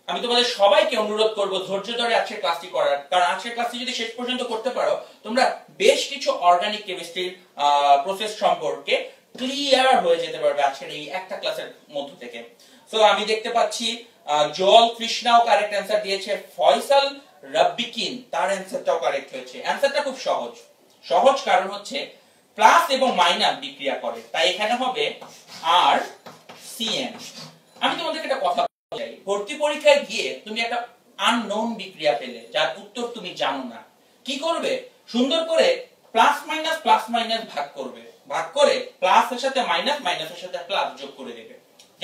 আমি তোমাদের সবাইকে অনুরোধ করব ধৈর্য ধরে আজকের ক্লাসটি করার, কারণ আজকের ক্লাসটি যদি শেষ পর্যন্ত করতে পারো তোমরা বেশ কিছু অর্গানিক কেমিস্ট্রির প্রসেস সম্পর্কে ক্লিয়ার হয়ে যেতে পারবে আজকের এই একটা ক্লাসের মধ্য থেকে। সো আমি দেখতে পাচ্ছি জল কৃষ্ণাও কারেক্ট অ্যান্সার দিয়েছে, ফয়সাল রাব্বিকিন তার অ্যান্সারটাও কারেক্ট হয়েছে। অ্যান্সারটা খুব সহজ, সহজ কারণ হচ্ছে প্লাস এবং মাইনাস বিক্রিয়া করে, তাই এখানে হবে আর সিএন। আমি তোমাদেরকে একটা কথা বলি, ভর্তি পরীক্ষায় গিয়ে তুমি একটা আননোন বিক্রিয়া পেলে যার উত্তর তুমি জানো না, কি করবে? সুন্দর করে প্লাস মাইনাস প্লাস মাইনাস ভাগ করবে, ভাগ করে প্লাসের সাথে মাইনাস মাইনাসের সাথে প্লাস যোগ করে দেবে।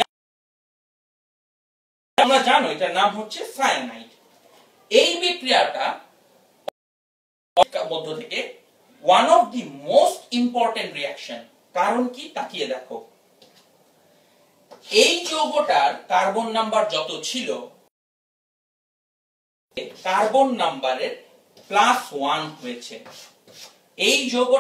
আমরা জানো এটার নাম হচ্ছে সায়ানাইড। এই বিক্রিয়াটা মধ্য থেকে one of the most important reaction. কারণ কি? তাকিয়ে দেখো, এই যৌগটার কার্বন নাম্বার যত ছিল কার্বন নাম্বারের প্লাস ওয়ান হয়েছে। এই যৌগ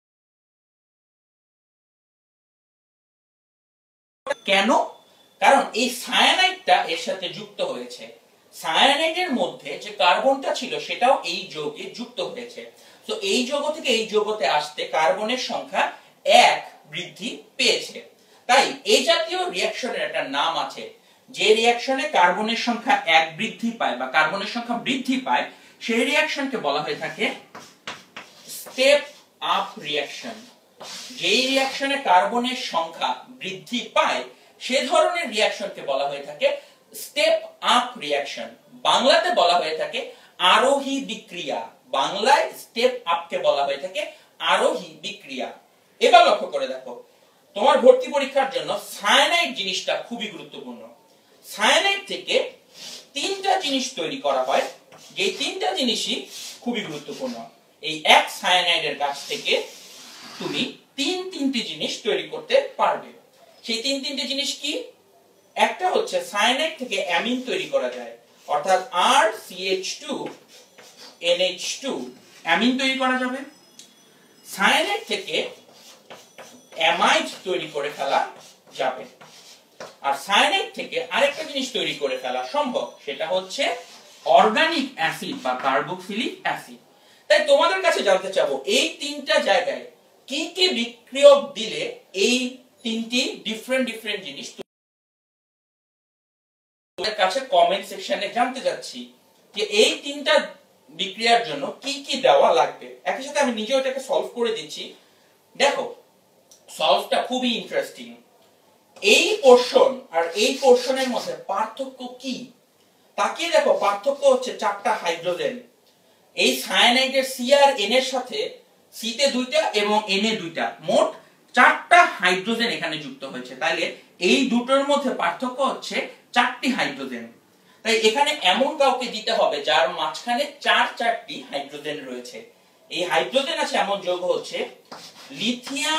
কেন? কারণ এই সায়ানাইডটা এর সাথে যুক্ত হয়েছে। সায়ানাইডের মধ্যে যে কার্বনটা ছিল সেটাও এই যৌগে যুক্ত হয়েছে। তো এই যৌগ থেকে এই যৌগতে আসতে কার্বনের সংখ্যা এক বৃদ্ধি পেয়েছে। তাই এই জাতীয় রিঅ্যাকশনের একটা নাম আছে, যে রিঅ্যাকশনে কার্বনের সংখ্যা এক বৃদ্ধি পায় বা কার্বনের সংখ্যা বৃদ্ধি পায় সেই রিঅ্যাকশনকে বলা হয়ে থাকে স্টেপ আপ রিঅ্যাকশন। যেই রিঅ্যাকশনে কার্বনের সংখ্যা বৃদ্ধি পায় সে ধরনের রিঅ্যাকশনকে বলা হয়ে থাকে স্টেপ আপ রিঅ্যাকশন। বাংলাতে বলা হয়ে থাকে আরোহী বিক্রিয়া। বাংলায় স্টেপ আপকে বলা হয়ে থাকে আরোহী বিক্রিয়া। এবার লক্ষ্য করে দেখো, তোমার ভর্তি পরীক্ষার জন্য সায়ানাইড জিনিসটা খুবই গুরুত্বপূর্ণ। সায়ানাইড থেকে তিনটা জিনিস তৈরি করা হয়, যে তিনটা জিনিসই খুবই গুরুত্বপূর্ণ। এই এক সায়ানাইডের কাছ থেকে তুমি তিন তিনটি জিনিস তৈরি করতে পারবে। সেই তিন তিনটি জিনিস কি? একটা হচ্ছে সায়ানাইড থেকে অ্যামিন তৈরি করা যায়, অর্থাৎ R C H two N H two amine তৈরি করা যাবে। সায়ানাইড থেকে অ্যামাইড তৈরি করে ফেলা যাবে। আর সায়ানাইড থেকে আরেকটা জিনিস তৈরি করে ফেলা সম্ভব, সেটা হচ্ছে অর্গানিক অ্যাসিড বা কার্বক্সিলিক অ্যাসিড। তাই তোমাদের কাছে জানতে চাবো এই তিনটা জায়গায় কি কি বিক্রিয়ক দিলে এই তিনটি ডিফারেন্ট ডিফারেন্ট জিনিস। তোমাদের কাছে কমেন্ট সেকশনে জানতে যাচ্ছি যে এই তিনটা বিক্রিয়ার জন্য কি কি দেওয়া লাগবে। একই সাথে আমি নিজেও এটাকে সলভ করে দিচ্ছি। দেখো সলভটা খুবই ইন্টারেস্টিং। এই পোরশন আর এই পোরশনের মধ্যে পার্থক্য কি? তাকিয়ে দেখো, পার্থক্য হচ্ছে চারটা হাইড্রোজেন। এই সায়ানাইডের সি আর এন এর সাথে সি তে দুইটা এবং এন এ দুইটা, মোট চারটা হাইড্রোজেন এখানে যুক্ত হয়েছে। তাহলে এই দুটোর মধ্যে পার্থক্য হচ্ছে চারটি হাইড্রোজেন। তাই এখানে এমন কাউকে দিতে হবে যার মাঝখানে চার চারটি হাইড্রোজেন রয়েছে। এই হাইড্রোজেন আছে এমন যৌগ হচ্ছে লিথিয়াম,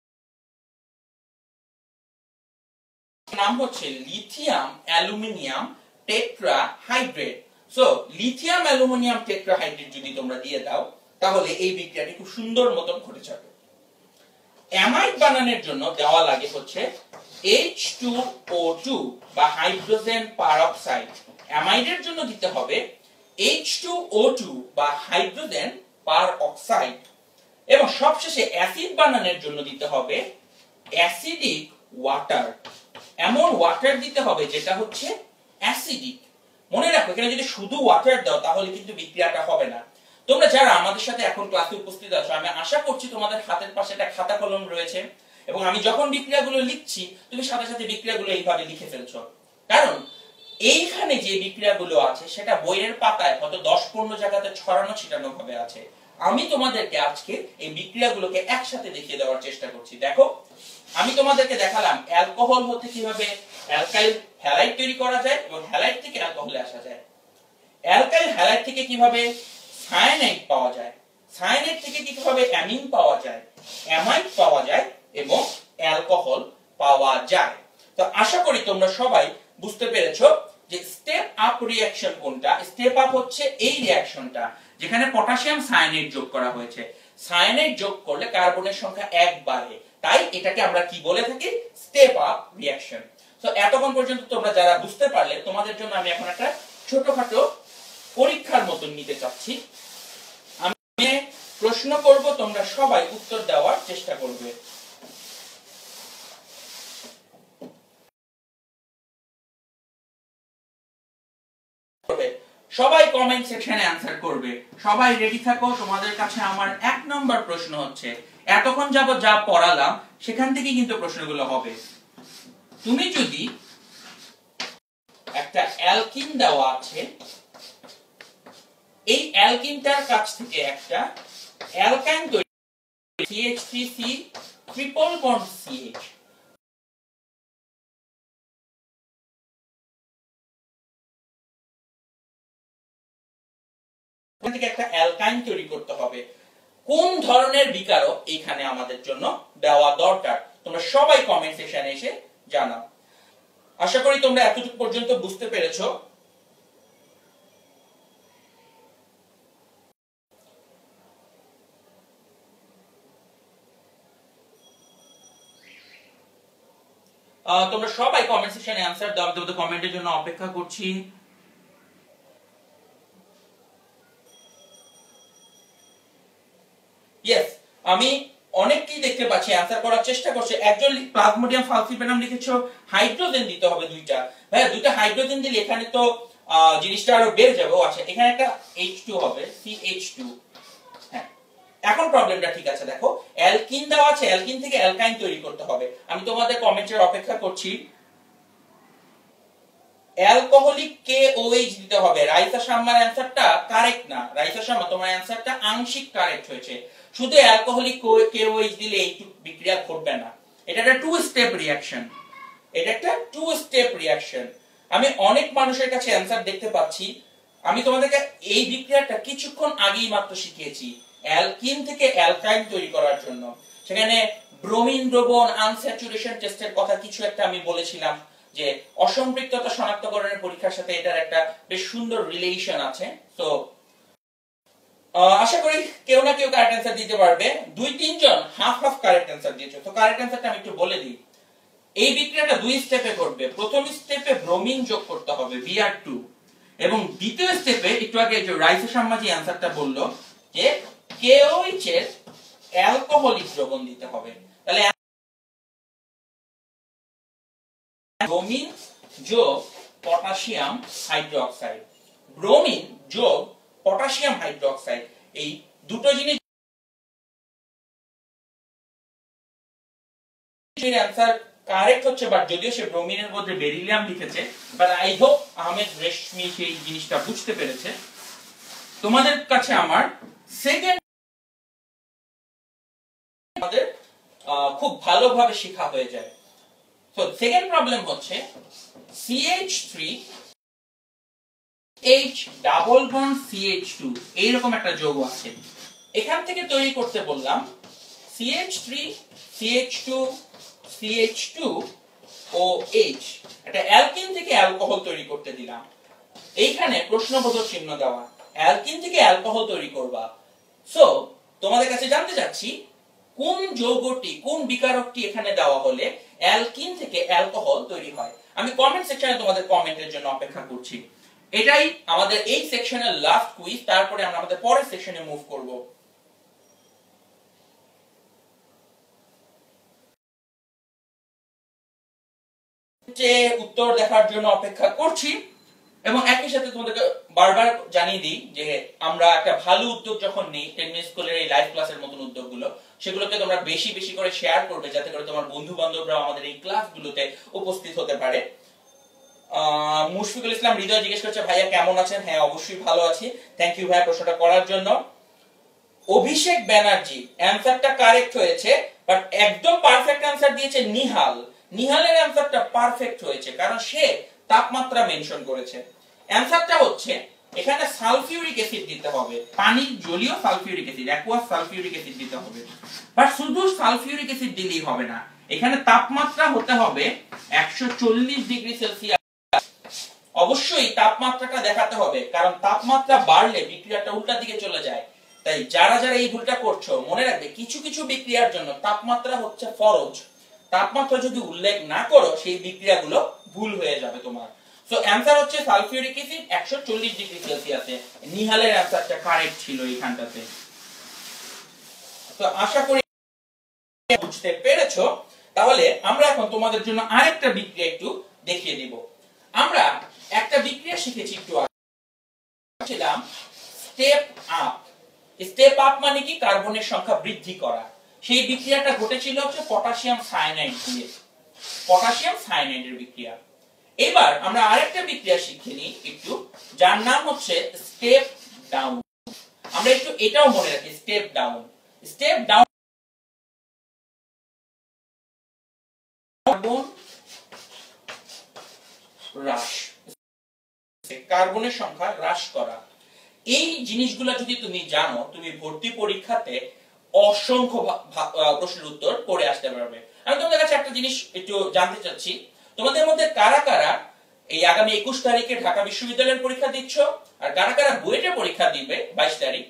নাম হচ্ছে lithium aluminium tetrahydrate. So lithium aluminium tetrahydrate যদি তোমরা দিয়ে দাও তাহলে এই বিক্রিয়াটি খুব সুন্দর মতন ঘটে যাবে। অ্যামাইড বানানোর জন্য দেওয়া লাগে হচ্ছে এইচ টু ও টু বা হাইড্রোজেন পারঅক্সাইড। অ্যামাইডের জন্য দিতে হবে এইচ টু ও টু বা হাইড্রোজেন পারঅক্সাইড। এবং সবশেষে অ্যাসিড বানানোর জন্য দিতে হবে অ্যাসিডিক ওয়াটার। এমন ওয়াটার দিতে হবে যেটা হচ্ছে অ্যাসিডিক। মনে রাখো, এখানে যদি শুধু ওয়াটার দাও তাহলে কিন্তু বিক্রিয়াটা হবে না। তোমরা যারা আমাদের সাথে এখন ক্লাসে উপস্থিত আছো, আমি আশা করছি তোমাদের হাতের পাশে একটা খাতা কলম রয়েছে এবং আমি যখন বিক্রিয়াগুলো লিখছি তুমি সাথে সাথে বিক্রিয়াগুলো এইভাবে লিখে ফেলছো। কারণ এইখানে যে বিক্রিয়াগুলো আছে সেটা বইয়ের পাতায় হয়তো দশ পনেরো জায়গাতে ছড়ানো ছিটানো ভাবে আছে। আমি তোমাদেরকে আজকে এই বিক্রিয়াগুলোকে একসাথে দেখিয়ে দেওয়ার চেষ্টা করছি। দেখো, আমি তোমাদেরকে দেখালাম অ্যালকোহল হতে কিভাবে অ্যালকাইল হ্যালাইড তৈরি করা যায় এবং হ্যালাইড থেকে অ্যালকোহলে আসা যায়। অ্যালকাইল হ্যালাইড থেকে কিভাবে সায়ানাইড পাওয়া যায়, সায়ানাইড থেকে কিভাবে অ্যামিন পাওয়া যায়, অ্যামাইড পাওয়া যায় এবং অ্যালকোহল পাওয়া যায়। তো আশা করি তোমরা সবাই বুঝতে পেরেছো যে স্টেপ আপ রিঅ্যাকশন কোনটা। স্টেপ আপ হচ্ছে এই রিঅ্যাকশনটা যেখানে পটাশিয়াম সায়ানাইড যোগ করা হয়েছে। সায়ানাইড যোগ করলে কার্বনের সংখ্যা এক বাড়ে, তাই এটাকে আমরা কি বলে থাকি? Step up reaction. তো এতক্ষণ পর্যন্ত তোমরা যারা বুঝতে পারলে, তোমাদের জন্য আমি এখন একটা ছোটখাটো পরীক্ষার মতন নিতে চাচ্ছি। আমি প্রশ্ন করব, তোমরা সবাই উত্তর দেওয়ার চেষ্টা করবে। সবাই কমেন্ট সেকশনে অ্যানসার করবে। সবাই রেডি থাকো। তোমাদের কাছে আমার এক নম্বর প্রশ্ন হচ্ছে, এতক্ষণ যাবত যা পড়ালাম সেখান থেকে কিন্তু প্রশ্নগুলো হবে। তুমি যদি একটা অ্যালকিন দেওয়া আছে, এই অ্যালকিনটার কাছ থেকে একটা অ্যালকাইন তৈরি, C H three C triple bond C H, থেকে একটা অ্যালকাইন তৈরি করতে হবে। কোন ধরনের বিকারক এখানে আমাদের জন্য দেওয়া দরকার, তোমরা সবাই কমেন্ট সেকশনে এসে জানাও। আশা করি তোমরা এতটুকু পর্যন্ত বুঝতে পেরেছো। তোমরা সবাই কমেন্ট সেকশনে অ্যানসার দাও। তোমাদের কমেন্টের জন্য অপেক্ষা করছি। ইয়েস, আমি অনেককেই দেখতে পাচ্ছি অ্যানসার করার চেষ্টা করছে। একজন প্লাজমোডিয়াম ফালসিপেনাম লিখেছো, হাইড্রোজেন দিতে হবে দুইটা। ভাইয়া দুইটা হাইড্রোজেন দিলে এখানে তো জিনিসটা আরো বেড়ে যাবে। ও আচ্ছা, এখানে একটা এইচ টু হবে, সি এইচ টু। হ্যাঁ, এখন প্রবলেমটা ঠিক আছে। দেখো অ্যালকিন দেওয়া আছে, অ্যালকিন থেকে অ্যালকাইন তৈরি করতে হবে। আমি তোমাদের কমেন্টের অপেক্ষা করছি। অ্যালকোহলিক কে ওএইচ দিতে হবে। রাইসা শাম্মার অ্যানসারটা কারেক্ট না। রাইসা শাম্মা, তোমার অ্যানসারটা আংশিক কারেক্ট হয়েছে। শুধু অ্যালকোহলিক কে ওএইচ দিলে এই বিক্রিয়া ঘটবে না। এটা একটা টু স্টেপ রিঅ্যাকশন। এটা একটা টু স্টেপ রিঅ্যাকশন। আমি অনেক মানুষের কাছে অ্যানসার দেখতে পাচ্ছি। আমি তোমাদেরকে এই বিক্রিয়াটা কিছুক্ষণ আগেই মাত্র শিখিয়েছি, অ্যালকিন থেকে অ্যালকাইন তৈরি করার জন্য। সেখানে ব্রোমিন দ্রবণ আনস্যাচুরেশন টেস্টের কথা কিছু একটা আমি বলেছিলাম, যে অসম্পৃক্ততা শনাক্তকরণের পরীক্ষার সাথে এটার একটা বেশ সুন্দর রিলেশন আছে। তো আশা করি কেউ না কেউ কারেক্ট অ্যানসার দিতে পারবে। দুই তিনজন হাফ হাফ কারেক্ট অ্যানসার দিয়েছো। তো কারেক্ট অ্যানসারটা আমি একটু বলে দিই। এই বিক্রিয়াটা দুই স্টেপে করবে। প্রথম স্টেপে ব্রোমিন যোগ করতে হবে, বি আর টু, এবং দ্বিতীয় স্টেপে একটু আগে যে রাইসা শাম্মা যে অ্যানসারটা বললো যে কেওএইচ এর অ্যালকোহলিক দ্রবণ দিতে হবে। তাহলে ব্রোমিন যোগ পটাশিয়াম হাইড্রোক্সাইড, ব্রোমিন যোগ পটাশিয়াম হাইড্রোক্সাইড, এই দুটো জিনিস অ্যানসার কারেক্ট হচ্ছে। বাট যদিও সে ব্রোমিনের মধ্যে বেরিলিয়াম লিখেছে, but I hope Ahmed Reshmi সেই জিনিসটা বুঝতে পেরেছে। তোমাদের কাছে আমার সেকেন্ড আমাদের খুব ভালোভাবে শেখা হয়ে যায়। তো সেকেন্ড প্রবলেম হচ্ছে C H three H double bond C H two, এইরকম একটা যৌগ আছে। এখান থেকে তৈরি করতে বললাম C H three C H two C H two O H, একটা অ্যালকিন থেকে অ্যালকোহল তৈরি করতে দিলাম। এইখানে প্রশ্নবোধক চিহ্ন দেওয়া, অ্যালকিন থেকে অ্যালকোহল তৈরি করবা। সো তোমাদের কাছে জানতে চাচ্ছি কোন যৌগটি, কোন বিকারকটি এখানে দেওয়া হলে অ্যালকিন থেকে অ্যালকোহল তৈরি হয়। আমি কমেন্ট সেকশনে তোমাদের কমেন্টের জন্য অপেক্ষা করছি। এটাই আমাদের এই সেকশনের লাস্ট কুইজ। তারপরে আমরা আমাদের পরের সেকশনে মুভ করব। যে উত্তর দেখার জন্য অপেক্ষা করছি, এবং একই সাথে তোমাদেরকে বারবার জানিয়ে দিই যে আমরা একটা ভালো উদ্যোগ যখন নেই, টেকনিক স্কুলের এই লাইভ ক্লাসের মতন উদ্যোগগুলো, সেগুলোকে তোমরা বেশি বেশি করে শেয়ার করবে, যাতে করে তোমার বন্ধু বান্ধবরা আমাদের এই ক্লাসগুলোতে উপস্থিত হতে পারে। মুশফিকুল ইসলাম হৃদয় জিজ্ঞেস করছে ভাইয়া কেমন আছেন? হ্যাঁ, অবশ্যই ভালো আছি। থ্যাংক ইউ ভাইয়া প্রশ্নটা করার জন্য। অভিষেক ব্যানার্জি অ্যানসারটা কারেক্ট হয়েছে, বাট একদম পারফেক্ট অ্যানসার দিয়েছে নিহাল। নিহালের অ্যানসারটা পারফেক্ট হয়েছে কারণ সে তাপমাত্রা মেনশন করেছে। অ্যানসারটা হচ্ছে এখানে সালফিউরিক অ্যাসিড দিতে হবে, পানির জলীয় sulphuric acid, aqueous sulphuric acid দিতে হবে। বাট শুধু সালফিউরিক অ্যাসিড দিলেই হবে না, এখানে তাপমাত্রা হতে হবে একশো চল্লিশ ডিগ্রি সেলসিয়াস। অবশ্যই তাপমাত্রাটা দেখাতে হবে, কারণ তাপমাত্রা বাড়লে বিক্রিয়াটা উল্টা দিকে চলে যায়। তাই যারা যারা এই ভুলটা করছো মনে রাখবে, কিছু কিছু বিক্রিয়ার জন্য তাপমাত্রা হচ্ছে ফরজ। তাপমাত্রা যদি উল্লেখ না করো সেই বিক্রিয়াগুলো ভুল হয়ে যাবে তোমার। সো অ্যানসার হচ্ছে সালফিউরিক অ্যাসিড একশো চল্লিশ ডিগ্রি সেলসিয়াসে। নিহালের অ্যানসারটা কারেক্ট ছিল এইখানটাতে। তো আশা করি বুঝতে পেরেছো। তাহলে আমরা এখন তোমাদের জন্য আরেকটা বিক্রিয়া একটু দেখিয়ে দেব। আমরা একটা বিক্রিয়া শিখেছি একটু আগে, ছিলাম স্টেপ আপ। স্টেপ আপ মানে কি? কার্বনের সংখ্যা বৃদ্ধি করা। সেই বিক্রিয়াটা ঘটেছিল হচ্ছে পটাশিয়াম সায়ানাইড দিয়ে, পটাশিয়াম সায়ানাইডের বিক্রিয়া। এবার আমরা আরেকটা বিক্রিয়া শিখে নিই একটু, যার নাম হচ্ছে স্টেপ ডাউন। আমরা একটু এটাও মনে রাখি, step down. Step down carbon হ্রাস, কার্বনের সংখ্যা হ্রাস করা। এই জিনিসগুলো যদি তুমি জানো, তুমি ভর্তি পরীক্ষাতে অসংখ্য প্রশ্নের উত্তর করে আসতে পারবে। আমি তোমাদের কাছে একটা জিনিস একটু জানতে চাচ্ছি, তোমাদের মধ্যে কারা কারা এই আগামী একুশ তারিখে ঢাকা বিশ্ববিদ্যালয়ের পরীক্ষা দিচ্ছ, আর কারা কারা বুয়েটের পরীক্ষা দিবে বাইশ তারিখ?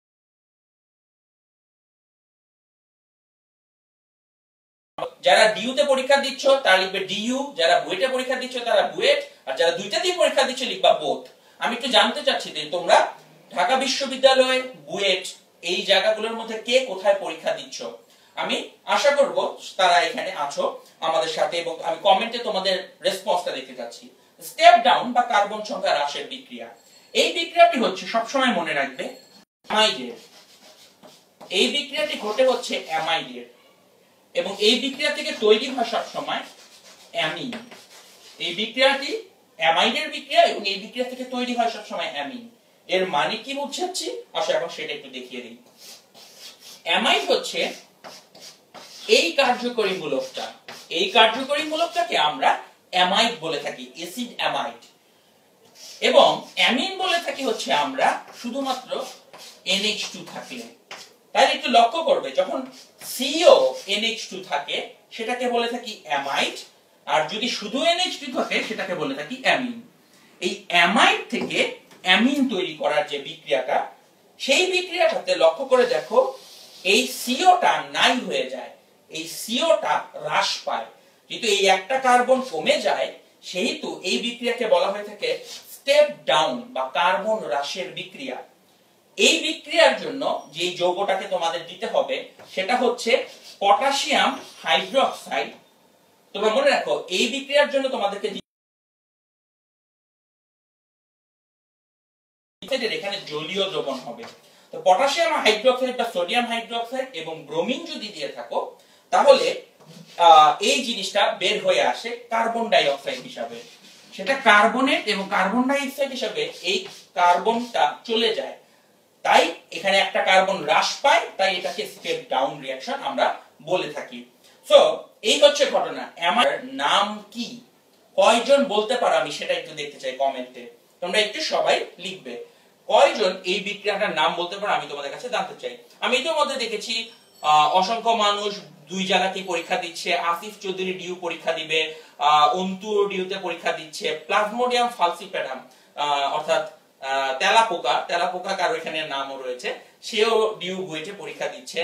যারা ডিইউতে পরীক্ষা দিচ্ছ তারা লিখবে ডিইউ, যারা বুয়েটে পরীক্ষা দিচ্ছ তারা বুয়েট, আর যারা দুইটা দিয়ে পরীক্ষা দিচ্ছ লিখবা বোথ। আমি একটু জানতে চাচ্ছি যে তোমরা ঢাকা বিশ্ববিদ্যালয়, বুয়েট এই জায়গাগুলোর মধ্যে কে কোথায় পরীক্ষা দিচ্ছ। আমি আশা করব তারা এখানে আছো আমাদের সাথে, এবং আমি কমেন্টে তোমাদের রেসপন্সটা দেখতে চাচ্ছি। স্টেপ ডাউন বা কার্বন সংখ্যা হ্রাসের বিক্রিয়া, এই বিক্রিয়াটি হচ্ছে সবসময় মনে রাখবে অ্যামাইডের। এই বিক্রিয়াটি ঘটে হচ্ছে অ্যামাইডের, এবং এই বিক্রিয়া থেকে তৈরি হয় সব সময় অ্যামিন। এই বিক্রিয়াটি অ্যামাইডের বিক্রিয়া, এবং এই বিক্রিয়া থেকে তৈরি হয় সব সময় অ্যামিন। এর মানে কি বুঝাচ্ছি আসলে এখন সেটা একটু দেখিয়ে দিই। অ্যামাইড হচ্ছে এই কার্যকরী মূলকটা, এই কার্যকরী মূলকটাকে আমরা অ্যামাইড বলে থাকি, অ্যাসিড অ্যামাইড। এবং অ্যামিন বলে থাকি হচ্ছে আমরা শুধুমাত্র এন এইচ টু থাকলে। তাই একটু লক্ষ্য করবে, যখন সিও এন এইচ টু থাকে সেটাকে বলে থাকি অ্যামাইড, আর যদি শুধু এন এইচ টু থাকে সেটাকে বলে থাকি অ্যামিন। এই অ্যামাইড থেকে অ্যামিন তৈরি করার যে বিক্রিয়াটা, সেই বিক্রিয়াটাতে লক্ষ্য করে দেখো এই সিওটা নাই হয়ে যায়, এই সিওটা হ্রাস পায়। যেহেতু এই একটা কার্বন কমে যায়, সেহেতু এই বিক্রিয়াকে বলা হয়ে থাকে স্টেপ ডাউন বা কার্বন হ্রাসের বিক্রিয়া। এই বিক্রিয়ার জন্য যে যৌগটাকে তোমাদের দিতে হবে সেটা হচ্ছে পটাশিয়াম হাইড্রোক্সাইড। তোমরা মনে রাখো এই বিক্রিয়ার জন্য তোমাদেরকে এখানে জলীয় দ্রবণ হবে। তো পটাশিয়াম হাইড্রোক্সাইড বা সোডিয়াম হাইড্রোক্সাইড এবং ব্রোমিন যদি দিয়ে থাকো, তাহলে এই জিনিসটা বের হয়ে আসে কার্বন ডাই অক্সাইড হিসাবে। সেটা কার্বনেট এবং কার্বন ডাই অক্সাইড হিসাবে এই কার্বনটা চলে যায়, তাই এখানে একটা কার্বন হ্রাস পায়, তাই এটাকে স্টেপ ডাউন রিঅ্যাকশন আমরা বলে থাকি। সো এই হচ্ছে ঘটনা। আমার নাম কি? কয়জন বলতে পারো আমি সেটা একটু দেখতে চাই কমেন্টে। তোমরা একটু সবাই লিখবে কয়জন এই বিক্রিয়াটার নাম বলতে পারো, আমি তোমাদের কাছে জানতে চাই। আমি ইতিমধ্যে দেখেছি অসংখ্য মানুষ দুই জায়গাতেই পরীক্ষা দিচ্ছে। আসিফ চৌধুরী ডিউ পরীক্ষা দিবে, অন্তু ডিউতে পরীক্ষা দিচ্ছে, প্লাজমোডিয়াম ফালসিপেরাম অর্থাৎ তেলাপোকা, তেলাপোকা কারো এখানে নামও রয়েছে, সেও ডিউ বুয়েটে পরীক্ষা দিচ্ছে।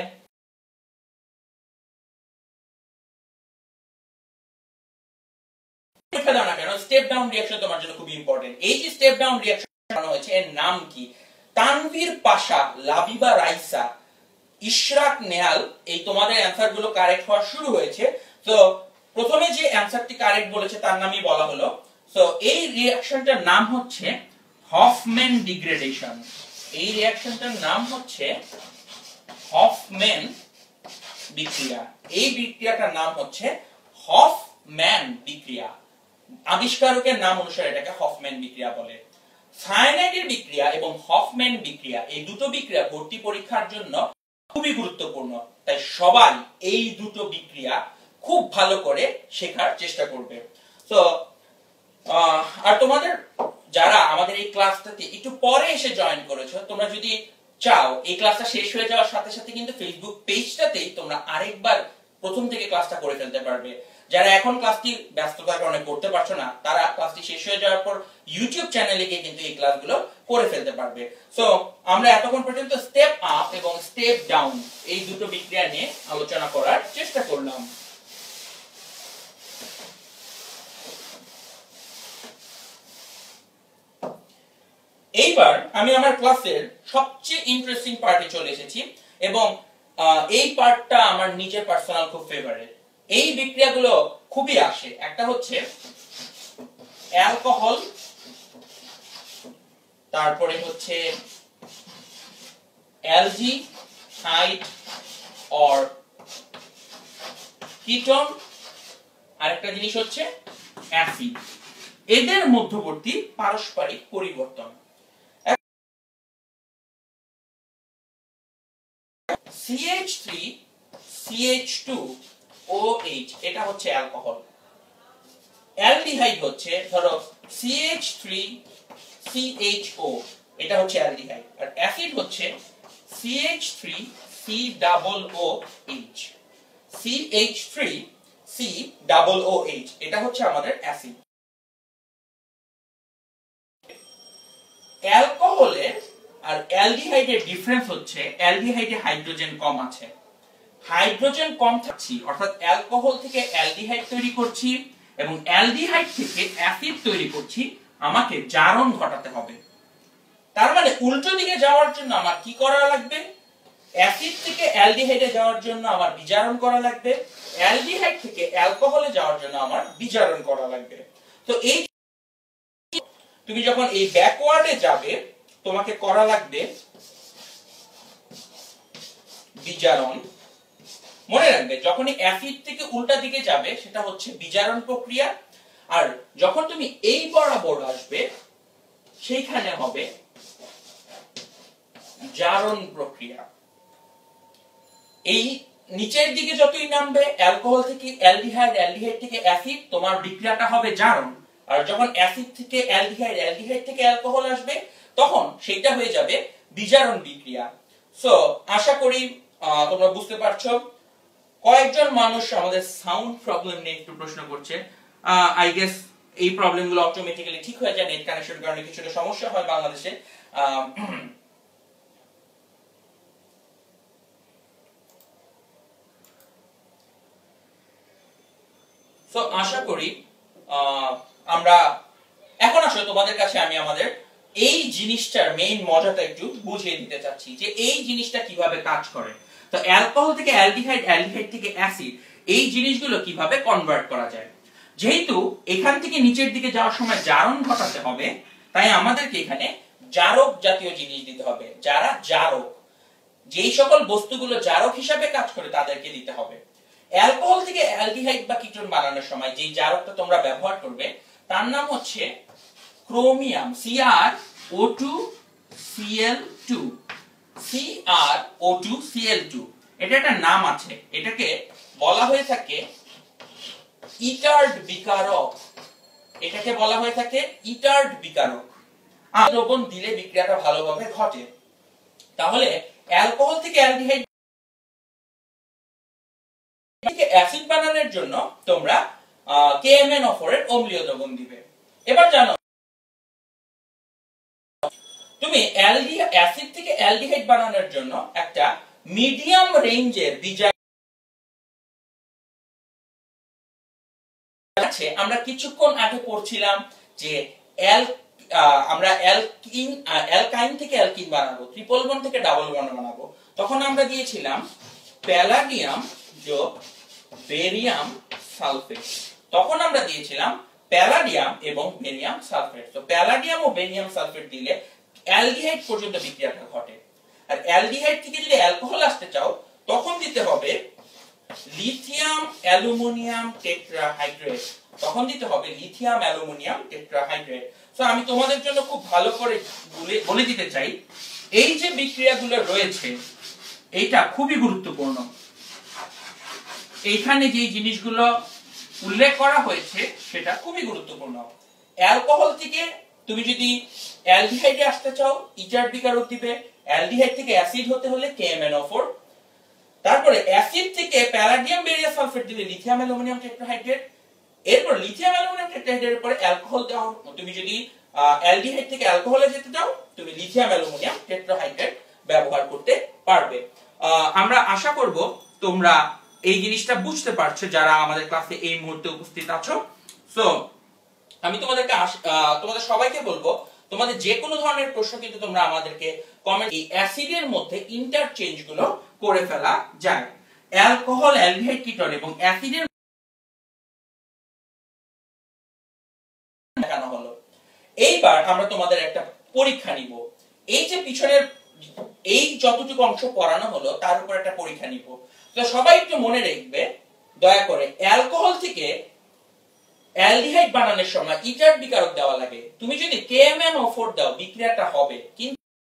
পরীক্ষা দাও না কেন, স্টেপ ডাউন রিঅ্যাকশন তোমার জন্য খুব ইম্পর্টেন্ট। এই যে স্টেপ ডাউন রিঅ্যাকশন হয়েছে, এর নাম কি? তানভীর পাশা, লাবিবা রাইসা, ইশরাক নেহাল, এই তোমাদের অ্যানসার গুলো কারেক্ট হওয়া শুরু হয়েছে। তো প্রথমে যে অ্যানসারটি কারেক্ট বলেছে তার নামই বলা হলো। সো এই রিঅ্যাকশনটার নাম হচ্ছে হফম্যান ডিগ্রেডেশন। এই রিঅ্যাকশনটার নাম হচ্ছে হফম্যান বিক্রিয়া। এই বিক্রিয়াটার নাম হচ্ছে হফম্যান বিক্রিয়া। আবিষ্কারকের নাম অনুসারে এটাকে হফম্যান বিক্রিয়া বলে। সায়ানাইডের বিক্রিয়া এবং হফম্যান বিক্রিয়া, এই দুটো বিক্রিয়া ভর্তি পরীক্ষার জন্য খুবই গুরুত্বপূর্ণ, তাই সবাই এই দুটো বিক্রিয়া খুব ভালো করে শেখার চেষ্টা করবে। তো আর তোমাদের যারা আমাদের এই ক্লাসটাতে একটু পরে এসে জয়েন করেছো, তোমরা যদি চাও এই ক্লাসটা শেষ হয়ে যাওয়ার সাথে সাথে কিন্তু ফেসবুক পেজটাতেই তোমরা আরেকবার প্রথম থেকে ক্লাসটা করে ফেলতে পারবে। যারা এখন ক্লাসটি ব্যস্ততার কারণে করতে পারছো না, তারা ক্লাসটি শেষ হয়ে যাওয়ার পর ইউটিউব চ্যানেলে গিয়ে কিন্তু এই ক্লাসগুলো করে ফেলতে পারবে। সো আমরা এতক্ষণ পর্যন্ত স্টেপ আপ এবং স্টেপ ডাউন এই দুটো বিক্রিয়া নিয়ে আলোচনা করার চেষ্টা করলাম। এইবার আমি আমার ক্লাসের সবচেয়ে ইন্টারেস্টিং পার্টে চলে এসেছি এবং এই পার্টটা আমার নিজের পার্সোনাল খুব ফেভারিট। এই বিক্রিয়াগুলো খুবই আসে। একটা হচ্ছে অ্যালকোহল, তারপরে হচ্ছে অ্যালডিহাইড অর কিটোন, আরেকটা জিনিস হচ্ছে অ্যাসিড। এদের মধ্যবর্তী পারস্পরিক পরিবর্তন। C H three C H two O H এটা হচ্ছে অ্যালকোহল। অ্যালডিহাইড হচ্ছে ধরো C H three C H O এটা হচ্ছে অ্যালডিহাইড, আর অ্যাসিড হচ্ছে C H three C double O H. C H three C double O H এটা হচ্ছে আমাদের অ্যাসিড। অ্যালকোহলের আর অ্যালডিহাইডের ডিফারেন্স হচ্ছে অ্যালডিহাইডে হাইড্রোজেন কম আছে। হাইড্রোজেন কম থাকছি অর্থাৎ অ্যালকোহল থেকে অ্যালডিহাইড তৈরি করছি এবং অ্যালডিহাইড থেকে অ্যাসিড তৈরি করছি, আমাকে জারণ ঘটাতে হবে। তার মানে উল্টো দিকে যাওয়ার জন্য আমার কি করা লাগবে? অ্যাসিড থেকে অ্যালডিহাইডে যাওয়ার জন্য আমার বিজারণ করা লাগবে, অ্যালডিহাইড থেকে অ্যালকোহলে যাওয়ার জন্য আমার বিজারণ করা লাগবে। তো এই তুমি যখন এই ব্যাকওয়ার্ডে যাবে তোমাকে করা লাগবে বিজারণ। মনে রাখবে যখনই অ্যাসিড থেকে উল্টা দিকে যাবে সেটা হচ্ছে বিজারণ প্রক্রিয়া, আর যখন তুমি এই বরাবর আসবে সেইখানে হবে জারণ প্রক্রিয়া। এই নিচের দিকে যতই নামবে অ্যালকোহল থেকে অ্যালডিহাইড, অ্যালডিহাইড থেকে অ্যাসিড, তোমার বিক্রিয়াটা হবে জারণ। আর যখন অ্যাসিড থেকে অ্যালডিহাইড, অ্যালডিহাইড থেকে অ্যালকোহল আসবে তখন সেটা হয়ে যাবে বিজারণ বিক্রিয়া। সো আশা করি তোমরা বুঝতে পারছো। কয়েকজন মানুষ আমাদের সাউন্ড প্রবলেম নিয়ে একটু প্রশ্ন করছে। আই গেস এই প্রবলেমগুলো অটোমেটিক্যালি ঠিক হয়ে যায়, নেট কানেকশনের কারণে কিছুটা সমস্যা হয় বাংলাদেশে। সো আশা করি আমরা এখন আসলে তোমাদের কাছে আমি আমাদের এই জিনিসটার মেইন মজাটা একটু বুঝিয়ে দিতে চাচ্ছি যে এই জিনিসটা কিভাবে কাজ করে। তো অ্যালকোহল থেকে অ্যালডিহাইড, অ্যালডিহাইড থেকে অ্যাসিড, এই জিনিসগুলো কিভাবে কনভার্ট করা যায়। যেহেতু এখান থেকে নিচের দিকে যাওয়ার সময় জারণ ঘটাতে হবে, তাই আমাদেরকে এখানে জারক জাতীয় জিনিস দিতে হবে। যারা জারক, যেই সকল বস্তুগুলো জারক হিসাবে কাজ করে তাদেরকে দিতে হবে। অ্যালকোহল থেকে অ্যালডিহাইড বা কিটোন বানানোর সময় যে জারকটা তোমরা ব্যবহার করবে তার নাম হচ্ছে chromium, C R O two C L two, C R O two C L two. এটা একটা নাম আছে, এটাকে বলা হয়ে থাকে ইটার্ড বিকারক। এটাকে বলা হয়ে থাকে ইটার্ড বিকারক। আর দ্রবণ দিলে বিক্রিয়াটা ভালোভাবে ঘটে। তাহলে অ্যালকোহল থেকে অ্যালডিহাইড থেকে অ্যাসিড বানানোর জন্য তোমরা K M N O four এর অম্লীয় দ্রবণ দিবে। এবার জানো তুমি অ্যাসিড থেকে অ্যালডিহাইড বানানোর জন্য একটা মিডিয়াম রেঞ্জের বিজারক আছে। আমরা কিছুক্ষণ আগে পড়ছিলাম যে অ্যাল আমরা অ্যালকিন অ্যালকাইন থেকে অ্যালকিন বানাবো, ট্রিপল বন্ড থেকে ডাবল বন্ড বানাবো। তখন আমরা দিয়েছিলাম প্যালাডিয়াম যোগ বেরিয়াম সালফেট। তখন আমরা দিয়েছিলাম প্যালাডিয়াম এবং বেরিয়াম সালফেট। তো প্যালাডিয়াম ও বেরিয়াম সালফেট দিলে অ্যালডিহাইড পর্যন্ত বিক্রিয়াটা ঘটে। আর অ্যালডিহাইড থেকে যদি অ্যালকোহল আসতে চাও তখন দিতে হবে লিথিয়াম অ্যালুমিনিয়াম টেট্রাহাইড্রেট। তখন দিতে হবে লিথিয়াম অ্যালুমিনিয়াম টেট্রাহাইড্রেট। সো আমি তোমাদের জন্য খুব ভালো করে বলে দিতে চাই, এই যে বিক্রিয়াগুলো রয়েছে এটা খুবই গুরুত্বপূর্ণ। এইখানে যে জিনিসগুলো উল্লেখ করা হয়েছে সেটা খুবই গুরুত্বপূর্ণ। অ্যালকোহল থেকে তুমি যদি অ্যালডিহাইডে আসতে চাও ইটার্ড বিকারক দিবে, অ্যালডিহাইড থেকে অ্যাসিড হতে হলে K M N O four, তারপরে অ্যাসিড থেকে প্যালাডিয়াম বেরিয়াম সালফেট দিলে লিথিয়াম অ্যালুমিনিয়াম টেট্রাহাইড্রেট, এরপর লিথিয়াম অ্যালুমিনিয়াম টেট্রাহাইড্রেটের পরে অ্যালকোহল দাও। তুমি যদি অ্যালডিহাইড থেকে অ্যালকোহলে যেতে চাও তুমি লিথিয়াম অ্যালুমিনিয়াম টেট্রাহাইড্রেট ব্যবহার করতে পারবে। আমরা আশা করব তোমরা এই জিনিসটা বুঝতে পারছো যারা আমাদের ক্লাসে এই মুহূর্তে উপস্থিত আছো। সো আমি তোমাদেরকে তোমাদের সবাইকে বলবো তোমাদের যে কোনো ধরনের প্রশ্ন কিন্তু তোমরা আমাদেরকে কমেন্ট, এই অ্যাসিডের মধ্যে ইন্টারচেঞ্জ গুলো করে ফেলা যায়। অ্যালকোহল, অ্যালডিহাইড, কিটোন এবং অ্যাসিডের দেখানো হলো। এইবার আমরা তোমাদের একটা পরীক্ষা নিব। এই যে পিছনের এই যতটুকু অংশ পড়ানো হলো তার উপর একটা পরীক্ষা নিব। তো সবাই একটু মনে রাখবে দয়া করে, অ্যালকোহল থেকে অ্যালডিহাইড বানানোর সময় ইটার বিকারক দেওয়া লাগে। তুমি যদি K M N O four দাও বিক্রিয়াটা হবে, কিন্তু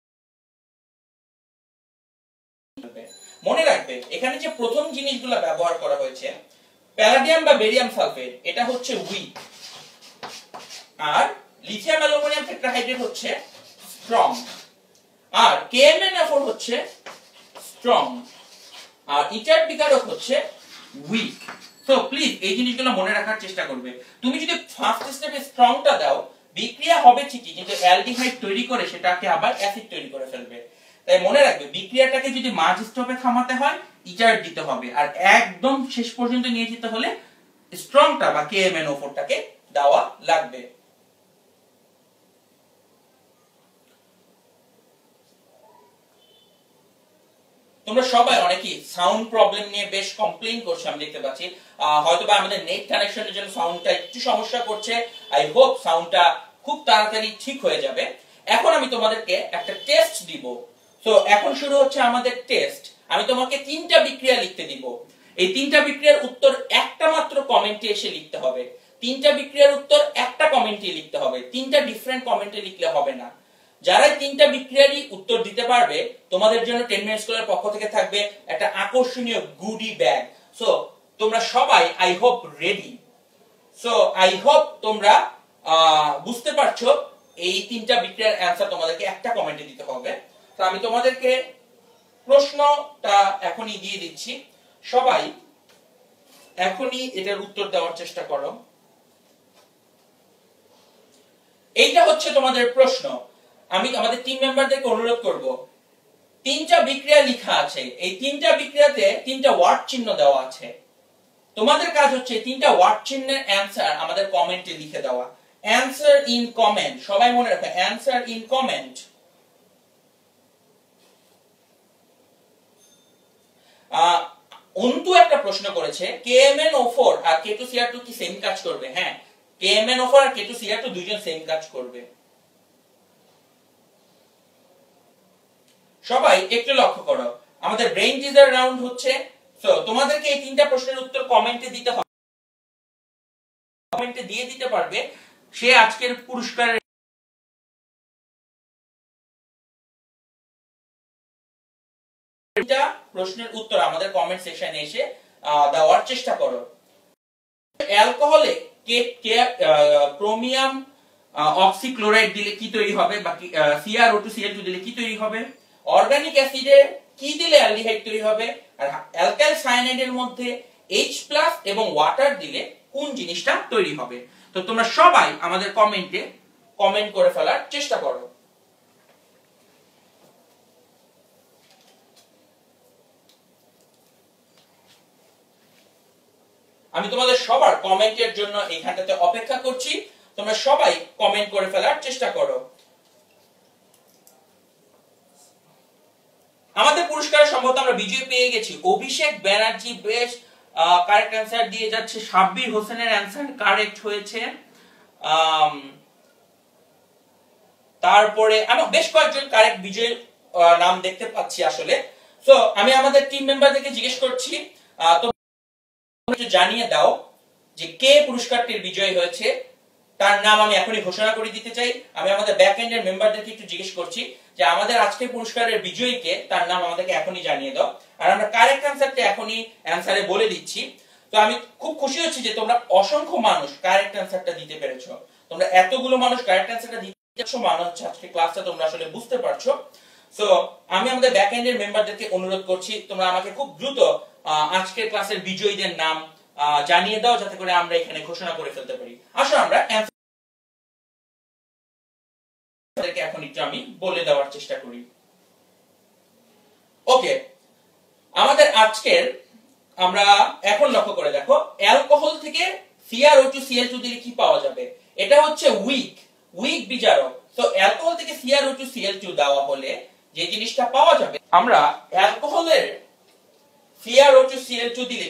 মনে রাখবে এখানে যে প্রথম জিনিসগুলো ব্যবহার করা হয়েছে, প্যালাডিয়াম বা বেরিয়াম সালফেট, এটা হচ্ছে উইক, আর লিথিয়াম অ্যালুমিনিয়াম টেট্রাহাইড্রেট হচ্ছে স্ট্রং, আর K M N O four হচ্ছে স্ট্রং, আর ইটার বিকারক হচ্ছে উইক। সো প্লিজ এই জিনিসগুলো মনে রাখার চেষ্টা করবে। তুমি যদি ফার্স্ট স্টেপে স্ট্রংটা দাও, বিক্রিয়া হবে ঠিকই, কিন্তু অ্যালডিহাইড তৈরি করে সেটাকে আবার অ্যাসিড তৈরি করে ফেলবে। তাই মনে রাখবে বিক্রিয়াটাকে যদি মাঝ স্টপে থামাতে হয় ইটার দিতে হবে, আর একদম শেষ পর্যন্ত নিয়ে যেতে হলে স্ট্রংটা বা K M N O four টাকে দেওয়া লাগবে। তোমরা সবাই অনেকেই সাউন্ড প্রবলেম নিয়ে বেশ কমপ্লেইন করছো, আমি দেখতে পাচ্ছি। হয়তোবা আমাদের নেট কানেকশনের জন্য সাউন্ডটা একটু সমস্যা করছে। আই হোপ সাউন্ডটা খুব তাড়াতাড়ি ঠিক হয়ে যাবে। এখন আমি তোমাদেরকে একটা টেস্ট দিব। তো এখন শুরু হচ্ছে আমাদের টেস্ট। আমি তোমাকে তিনটা বিক্রিয়া লিখতে দিব। এই তিনটা বিক্রিয়ার উত্তর একটা মাত্র কমেন্টে এসে লিখতে হবে। তিনটা বিক্রিয়ার উত্তর একটা কমেন্টে লিখতে হবে, তিনটা ডিফারেন্ট কমেন্টে লিখলে হবে না। যারা তিনটা বিক্রিয়ারই উত্তর দিতে পারবে তোমাদের জন্য টেন মিনিট স্কুলের পক্ষ থেকে থাকবে একটা আকর্ষণীয় গুডি ব্যাগ। সো তোমরা সবাই I hope ready. So I hope তোমরা বুঝতে পারছো এই তিনটা বিক্রিয়ার অ্যানসার তোমাদেরকে একটা কমেন্টে দিতে হবে। তো আমি তোমাদেরকে প্রশ্নটা এখনই দিয়ে দিচ্ছি, সবাই এখনই এটার উত্তর দেওয়ার চেষ্টা করো। এইটা হচ্ছে তোমাদের প্রশ্ন। আমি আমাদের টিম মেম্বারদেরকে অনুরোধ করব, তিনটা বিক্রিয়া লেখা আছে, এই তিনটা বিক্রিয়াতে তিনটা ওয়ার্ড চিহ্ন দেওয়া আছে। তোমাদের কাজ হচ্ছে তিনটা ওয়ার্ড চিহ্নের অ্যানসার আমাদের কমেন্টে লিখে দেওয়া। অ্যানসার ইন কমেন্ট, সবাই মনে রাখবে অ্যানসার ইন কমেন্ট। অন্তু একটা প্রশ্ন করেছে, K M N O four আর K two C R two কি সেম কাজ করবে? হ্যাঁ, K M N O four আর K two C R two দুইজন সেম কাজ করবে। সবাই একটু লক্ষ্য করো, আমাদের ব্রেইন টিজার রাউন্ড হচ্ছে। সো তোমাদেরকে এই তিনটা প্রশ্নের উত্তর কমেন্টে দিতে হবে। কমেন্টে দিয়ে দিতে পারবে সে আজকের পুরস্কারের প্রশ্নের উত্তর আমাদের কমেন্ট সেকশনে এসে দেওয়ার চেষ্টা করো। অ্যালকোহলে কে ক্রোমিয়াম অক্সিক্লোরাইড দিলে কি তৈরি হবে, বাকি C R O two C L two দিলে কি তৈরি হবে, অর্গানিক অ্যাসিডে কি দিলে অ্যালডিহাইড তৈরি হবে, আর অ্যালকাইল সায়ানাইডের মধ্যে H প্লাস এবং ওয়াটার দিলে কোন জিনিসটা তৈরি হবে। তো তোমরা সবাই আমাদের কমেন্টে কমেন্ট করে ফেলার চেষ্টা করো। আমি তোমাদের সবার কমেন্টের জন্য এখানটাতে অপেক্ষা করছি। তোমরা সবাই কমেন্ট করে ফেলার চেষ্টা করো। আমাদের পুরস্কারের সম্ভবত আমরা বিজয়ী পেয়ে গেছি। অভিষেক ব্যানার্জি বেশ কারেক্ট অ্যানসার দিয়ে যাচ্ছে। সাব্বির হোসেনের অ্যানসার কারেক্ট হয়েছে। তারপরে আমি বেশ কয়েকজন কারেক্ট বিজয়ীর নাম দেখতে পাচ্ছি আসলে। সো আমি আমাদের টিম মেম্বারদেরকে জিজ্ঞেস করছি, তো জানিয়ে দাও যে কে পুরস্কারটির বিজয়ী হয়েছে। তার নাম আমি এখনই ঘোষণা করে দিতে চাই। আমি আমাদের ব্যাক এন্ডের মেম্বারদেরকে একটু জিজ্ঞেস করছি যে আমাদের আজকের পুরস্কারের বিজয়ীকে, তার নাম আমাদেরকে এখনই জানিয়ে দাও। আর আমরা কারেক্ট অ্যানসারটা এখনই অ্যানসারে বলে দিচ্ছি। তো আমি খুব খুশি হচ্ছি যে তোমরা অসংখ্য মানুষ কারেক্ট অ্যানসারটা দিতে পেরেছো। তোমরা এতগুলো মানুষ কারেক্ট অ্যানসারটা দিতে পেরেছো মানে হচ্ছে আজকে ক্লাসটা তোমরা আসলে বুঝতে পারছো। সো আমি আমাদের ব্যাক এন্ডের মেম্বারদেরকে অনুরোধ করছি তোমরা আমাকে খুব দ্রুত আজকের ক্লাসের বিজয়ীদের নাম জানিয়ে দাও, যাতে করে আমরা এখানে ঘোষণা করে ফেলতে পারি। আসো আমরা অ্যানসারকে এখন একটু আমি বলে দেওয়ার চেষ্টা করি। ওকে, আমাদের আজকের আমরা এখন লক্ষ্য করে দেখো, অ্যালকোহল থেকে C R O two C L two দিলে কি পাওয়া যাবে। এটা হচ্ছে উইক, উইক বিজারক। তো অ্যালকোহল থেকে C R O two C L two দেওয়া হলে যে জিনিসটা পাওয়া যাবে, আমরা অ্যালকোহলের C R O two C L two দিলে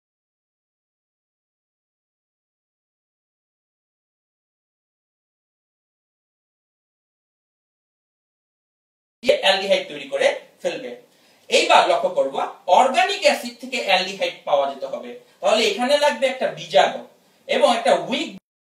অ্যালডিহাইড তৈরি করে ফেলবে। এইবার লক্ষ্য করব অর্গানিক অ্যাসিড থেকে অ্যালডিহাইড পাওয়া যেতে হবে, তাহলে এখানে লাগবে একটা বিজারক এবং একটা উইক,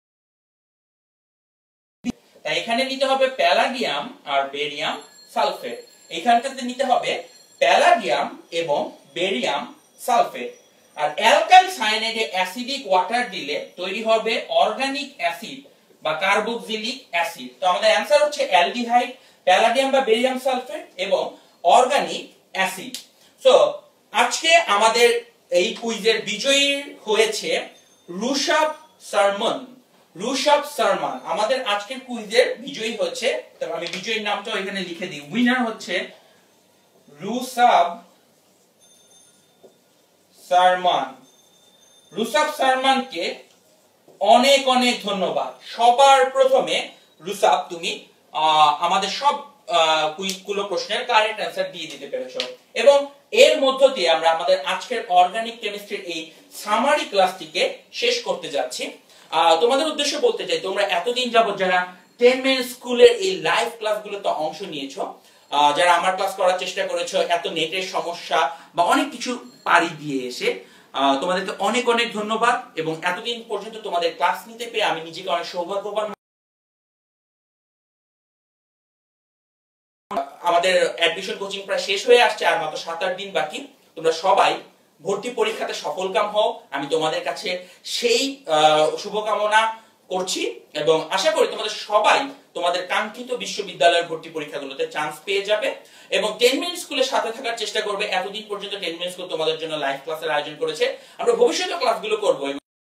তাই এখানে নিতে হবে প্যালাডিয়াম আর বেরিয়াম সালফেট। এখানটাতে নিতে হবে প্যালাডিয়াম এবং বেরিয়াম সালফেট। আর অ্যালকাইল সায়ানাইডে অ্যাসিডিক ওয়াটার দিলে তৈরি হবে অর্গানিক অ্যাসিড বা কার্বক্সিলিক অ্যাসিড। তো আমাদের অ্যানসার হচ্ছে অ্যালডিহাইড, প্যালাডিয়াম বা বেরিয়াম সালফেট এবং অর্গানিক অ্যাসিড। সো আজকে আমাদের এই কুইজের বিজয়ী হয়েছে রুশাব সারমন। রুশাব সারমান আমাদের আজকের কুইজের বিজয়ী হচ্ছে, তবে আমি বিজয়ীর নামটা এখানে লিখে দিই। উইনার হচ্ছে রুশাব সারমান। রুশাব সারমানকে অনেক অনেক ধন্যবাদ। সবার প্রথমে রুশাব, তুমি আমাদের সব কুইজগুলো প্রশ্নের কারেক্ট অ্যানসার দিয়ে দিতে পেরেছো এবং এর মধ্য দিয়ে আমরা আমাদের আজকের অর্গানিক কেমিস্ট্রির এই সামারি ক্লাসটিকে শেষ করতে যাচ্ছি। তোমাদের উদ্দেশ্যে বলতে চাই, তোমরা এতদিন যাবত যারা টেন মিনিট স্কুলের এই লাইভ ক্লাসগুলোতে অংশ নিয়েছো, যারা আমার ক্লাস করার চেষ্টা করেছো এত নেটের সমস্যা বা অনেক কিছু পারি দিয়ে এসে, তোমাদেরকে অনেক অনেক ধন্যবাদ। এবং এতদিন পর্যন্ত তোমাদের ক্লাস নিতে পেয়ে আমি নিজেকে অনেক সৌভাগ্যবান। আমাদের অ্যাডমিশন কোচিং প্রায় শেষ হয়ে আসছে, আর মাত্র সাত আট দিন বাকি। তোমরা সবাই ভর্তি পরীক্ষাতে সফলকাম হও, আমি তোমাদের কাছে সেই শুভকামনা করছি এবং আশা করি তোমাদের সবাই তোমাদের কাঙ্ক্ষিত বিশ্ববিদ্যালয়ের ভর্তি পরীক্ষাগুলোতে চান্স পেয়ে যাবে এবং টেন মিনিট স্কুলের সাথে থাকার চেষ্টা করবে। এতদিন পর্যন্ত টেন মিনিট স্কুল তোমাদের জন্য লাইভ ক্লাসের আয়োজন করেছে, আমরা ভবিষ্যতে ক্লাসগুলো করব।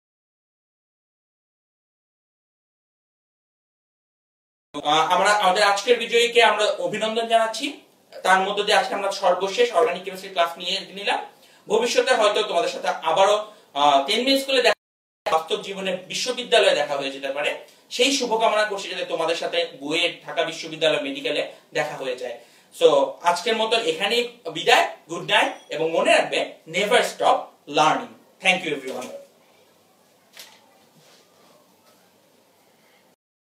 আমরা আমাদের আজকের বিজয়ীকে আমরা অভিনন্দন জানাচ্ছি। তার মধ্যে দিয়ে আজকে আমরা সর্বশেষ অর্গানিক কেমিস্ট্রি ক্লাস নিয়ে নিলাম। ভবিষ্যতে হয়তো তোমাদের সাথে আবারও টেন মিনিট স্কুলে দেখা, বাস্তব জীবনে বিশ্ববিদ্যালয়ে দেখা হয়ে যেতে পারে, সেই শুভকামনা করছি যাতে তোমাদের সাথে বুয়েট, ঢাকা বিশ্ববিদ্যালয়, মেডিকেলে দেখা হয়ে যায়। সো আজকের মতো এখানেই বিদায়। গুড নাইট এবং মনে রাখবে, never stop learning. Thank you everyone.